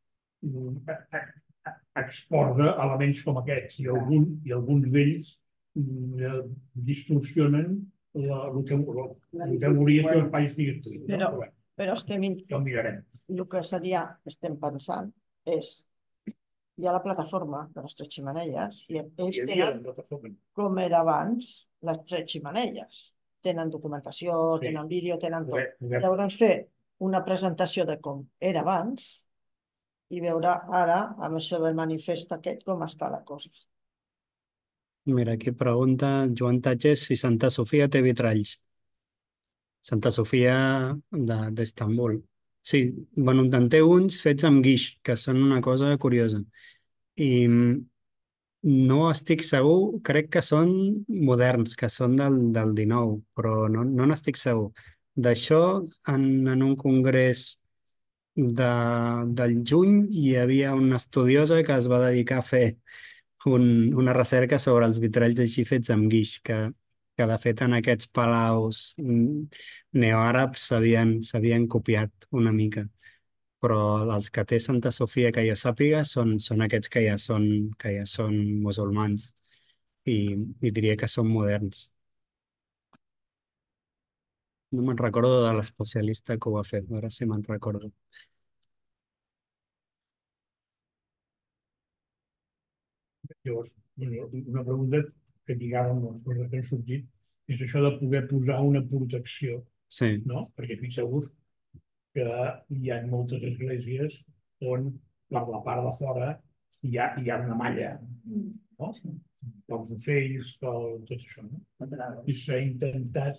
exposa elements com aquests i alguns d'ells distorsionen el que volia que l'espai estigués estudit. Però estem, Ja ho mirarem. el que seria, estem pensant, és hi ha la plataforma de les 3 xemeneies i ells tenen, com era abans, les 3 xemeneies. Tenen documentació, tenen vídeo, tenen tot. Llavors fer una presentació de com era abans i veure ara, amb això del manifest aquest, com està la cosa. Mira, aquí pregunta Joan Tatges si Santa Sofia té vitralls. Santa Sofia d'Istanbul. Sí, bueno, en té uns fets amb guix, que són una cosa curiosa. I no estic segur, crec que són moderns, que són del 19, però no n'estic segur. D'això, en un congrés del juny, hi havia una estudiosa que es va dedicar a fer una recerca sobre els vitralls així fets amb guix, que de fet en aquests palaus neoàrabs s'havien copiat una mica. Però els que té Santa Sofia que jo sàpiga són aquests que ja són musulmans i diria que són moderns. No me'n recordo de l'especialista que ho va fer, a veure si me'n recordo. Llavors, una pregunta que lligava amb les coses que han sortit és això de poder posar una protecció, no? Perquè fixeu-vos que hi ha moltes esglésies on per la part de fora hi ha una malla, no? Pels ocells, tot això, no? I s'ha intentat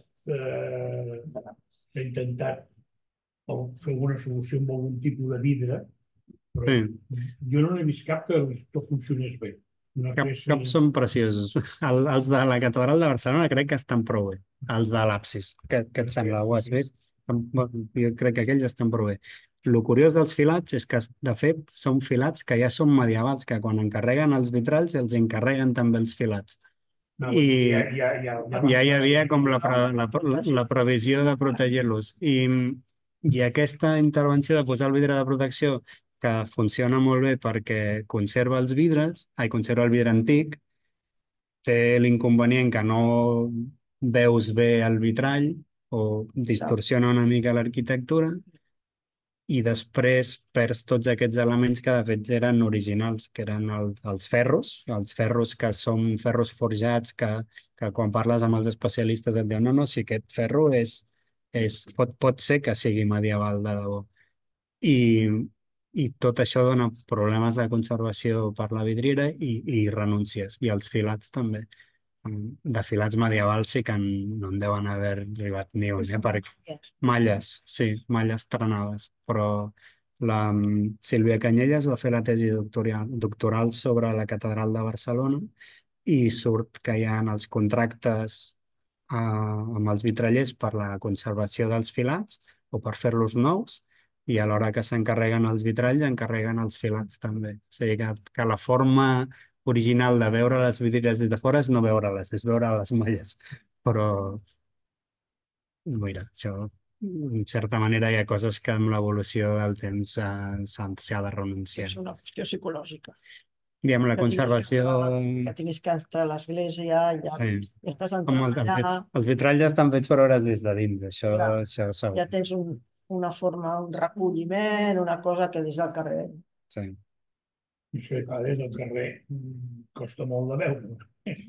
fer alguna solució amb algun tipus de vidre, però jo no n'he vist cap que funcionés bé. Cap són preciosos. Els de la Catedral de Barcelona crec que estan prou bé. Els de l'absis, què et sembla? Ho has vist? Jo crec que aquells estan prou bé. El curiós dels filats és que, de fet, són filats que ja són medievals, que quan encarreguen els vitralls els encarreguen també els filats. I ja hi havia com la previsió de protegir-los. I aquesta intervenció de posar el vidre de protecció que funciona molt bé perquè conserva els vidres, conserva el vidre antic, té l'inconvenient que no veus bé el vitrall o distorsiona una mica l'arquitectura i després perds tots aquests elements que de fet eren originals, que eren els ferros que són ferros forjats que quan parles amb els especialistes et diuen no, si aquest ferro pot ser que sigui medieval de debò. I tot això dona problemes de conservació per la vidriera i renúncies. I els filats també. De filats medievals sí que no en deuen haver arribat ni un, perquè malles, sí, malles trenades. Però la Sílvia Canyelles va fer la tesi doctoral sobre la Catedral de Barcelona i surt que hi ha els contractes amb els vitrallers per la conservació dels filats o per fer-los nous, i a l'hora que s'encarreguen els vitralls encarreguen els filats també. O sigui que la forma original de veure les vidrieres des de fora és no veure-les, és veure les malles. Però, mira, això, en certa manera hi ha coses que amb l'evolució del temps s'ha de renunciar. És una qüestió psicològica. I amb la conservació... Que tinguis que entrar a l'església, ja estàs entrant allà... Els vitralls ja estan fets per hores des de dins, això segur. Ja tens una forma, un recolliment, una cosa que des del carrer. Sí. I això des del carrer costa molt de veure.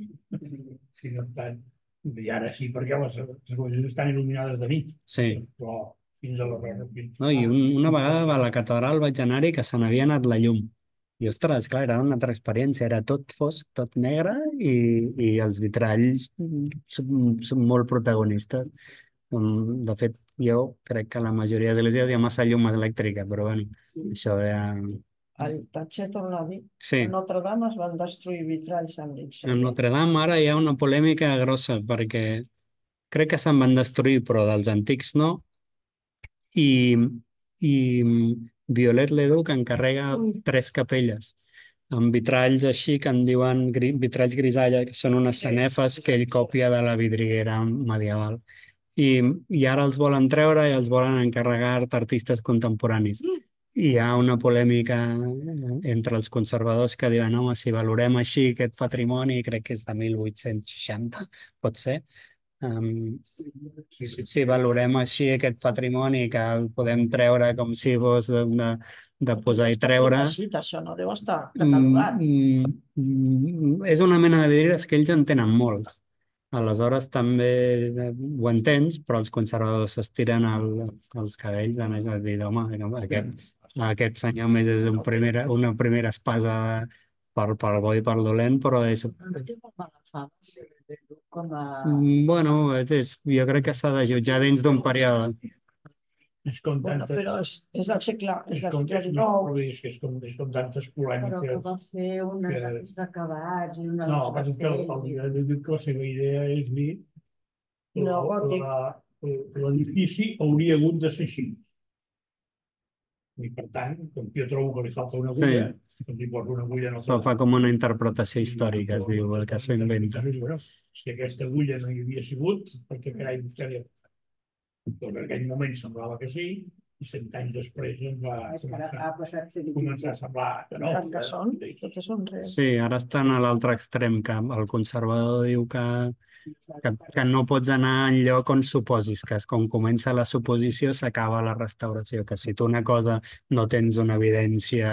Si no tant. I ara sí, perquè les esglésies estan il·luminades de nit. Sí. Però fins a la guerra. No, i una vegada a la catedral vaig anar-hi que se n'havia anat la llum. I, ostres, clar, era una altra experiència. Era tot fosc, tot negre i els vitralls són molt protagonistes. De fet, jo crec que a la majoria d'esglésies hi ha massa llum elèctrica, però bueno, això ja... Al Tatxer torna a dir Sí, que a Notre Dame es van destruir vitralls a antics. Notre Dame ara hi ha una polèmica grossa perquè crec que se'n van destruir, però dels antics no. I, i Violet Leduc encarrega 3 capelles amb vitralls així que en diuen vitralls grisalla, que són unes sanefes que ell copia de la vidriera medieval. I ara els volen treure i els volen encarregar a artistes contemporanis. I hi ha una polèmica entre els conservadors que diuen home, si valorem així aquest patrimoni, crec que és de 1860, pot ser, si valorem així aquest patrimoni que el podem treure com si fos de posar i treure... Això no deu estar catalogat. És una mena de vidrieres que ells en tenen molt. Aleshores també ho entens, però els conservadors s'estiren els cabells, a més de dir, home, aquest senyor més és una primera espasa pel bo i pel dolent, però és... Té molt mala fama, com a... Bueno, jo crec que s'ha de jutjar dins d'un període. És com Bueno, tantes... però és del segle És com, XIX. és com tantes Però que polèmiques. va fer uns acabats i una... No, perquè el diu que la seva idea és dir que No, gòtic. l'edifici hauria hagut de ser així. I per tant, com jo trobo que li falta una agulla, doncs hi poso una agulla en el Fa com una interpretació històrica, es diu, el que s'ho inventa. Bueno, si aquesta agulla no hi havia sigut, perquè carai vostè li ha posat. Doncs en aquell moment semblava que sí, i 100 anys després ens va És que ara ha passat començar a semblar que no. Que són, totes són reals. Sí, ara estan a l'altre extrem, que el conservador diu que no pots anar enlloc on suposis, que com comença la suposició s'acaba la restauració, que si tu una cosa no tens una evidència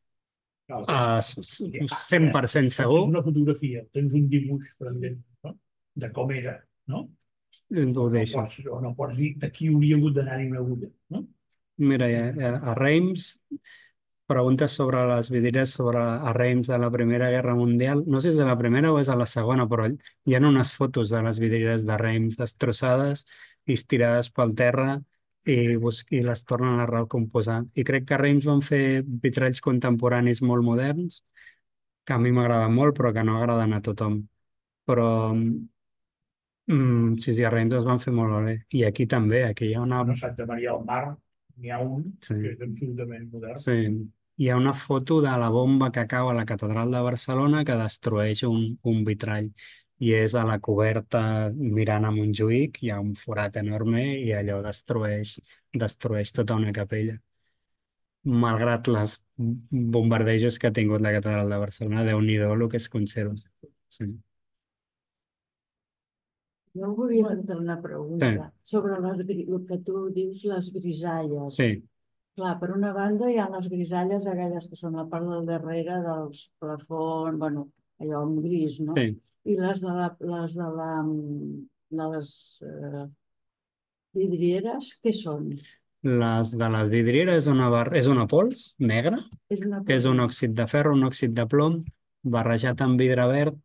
100% segur, Tens una fotografia, tens un dibuix, per exemple, no? De com era, no? ho deixes. No pots dir aquí hauria hagut d'anar-hi una agulla, no? Mira, a Reims, preguntes sobre les vidrieres a Reims de la Primera Guerra Mundial. No sé si és de la primera o és a la segona, però hi ha unes fotos de les vidrieres de Reims destrossades i estirades pel terra i les tornen a recomposar. I crec que a Reims van fer vitralls contemporanis molt moderns, que a mi m'agraden molt, però que no agraden a tothom. Però sí, a Reims es van fer molt bé. I aquí també, aquí hi ha una... A Santa Maria del Mar n'hi ha un Sí. que és absolutament modern. Sí, hi ha una foto de la bomba que cau a la Catedral de Barcelona que destrueix un vitrall i és a la coberta mirant a Montjuïc, hi ha un forat enorme i allò destrueix tota una capella. Malgrat les bombardejos que ha tingut la Catedral de Barcelona, Déu-n'hi-do el que es conserva. Sí. Jo volia fer una pregunta sobre el que tu dius, les grisalles. Sí, Clar, per una banda hi ha les grisalles aquelles que són la part del darrere dels plafons, bueno, allò en gris, no? sí. I les vidrieres, què són? Les de les vidrieres és una pols negra, És una que és un òxid de ferro, un òxid de plom, barrejat amb vidre verd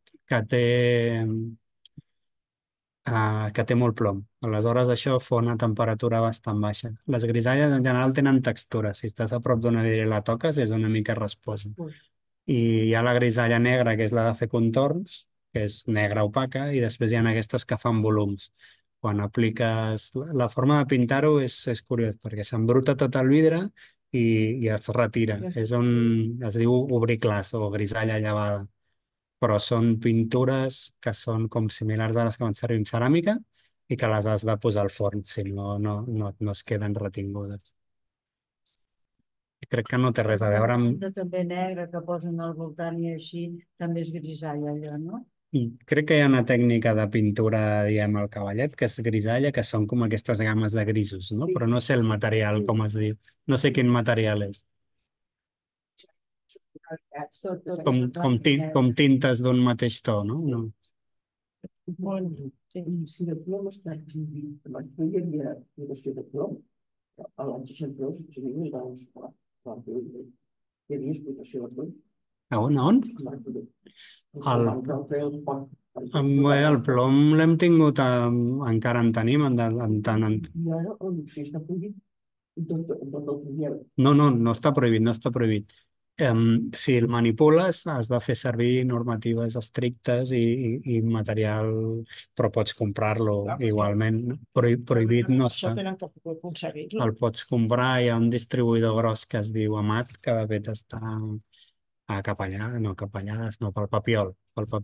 que té molt plom. Aleshores això fa una temperatura bastant baixa. Les grisalles en general tenen textura. Si estàs a prop d'una vidriera i la toques és una mica rasposa. I hi ha la grisalla negra, que és la de fer contorns, que és negra opaca, i després hi ha aquestes que fan volums. Quan apliques... La forma de pintar-ho és curiós, perquè s'embruta tot el vidre i es retira. Es diu obrir clars o grisalla llevada. Però són pintures que són com similars a les que van servir en ceràmica i que les has de posar al forn, si no es queden retingudes. Crec que no té res a veure amb... També negra que posen al voltant i així, també és grisalla allò, no? Crec que hi ha una tècnica de pintura, diguem, al cavallet, que és grisalla, que són com aquestes games de grisos, no? Però no sé el material, com es diu. No sé quin material és. Com tintes d'un mateix to, no? Bueno, sí. Si de plom està exhibit, abans no hi havia decoració de plom. A l'any 62, els nens es van sopar. Hi havia explotació de plom. A on? El plom l'hem tingut, encara en tenim, en tant en... I ara, si està prohibit, tot el dia. No està prohibit, no està prohibit. Si el manipules, has de fer servir normatives estrictes i material, però pots comprar-lo igualment. Prohibit no està. Això tenen que aconseguir-lo. El pots comprar, hi ha un distribuïdor gros que es diu Amat, que de fet està a Capellades, no, pel Papiol.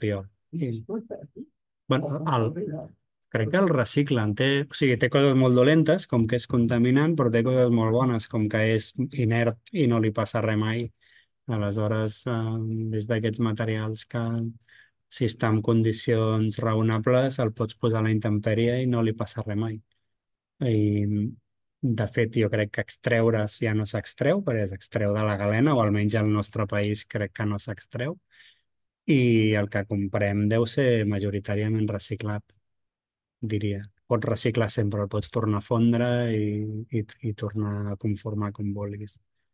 Bueno, crec que el reciclen. Té coses molt dolentes, com que és contaminant, però té coses molt bones, com que és inert i no li passa res mai. Aleshores, des d'aquests materials que, si està en condicions raonables, el pots posar a la intempèrie i no li passa res mai. I, de fet, jo crec que extreure's ja no s'extreu, perquè s'extreu de la galena, o almenys al nostre país crec que no s'extreu. I el que comprem deu ser majoritàriament reciclat, diria. Pots reciclar sempre, el pots tornar a fondre i tornar a conformar com vulguis.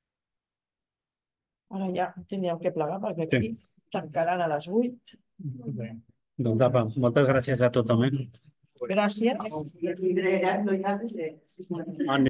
Ara ja tindríem que plegar perquè aquí tancaran a les 8. Doncs apa, moltes gràcies a tothom. Gràcies. No hi ha res.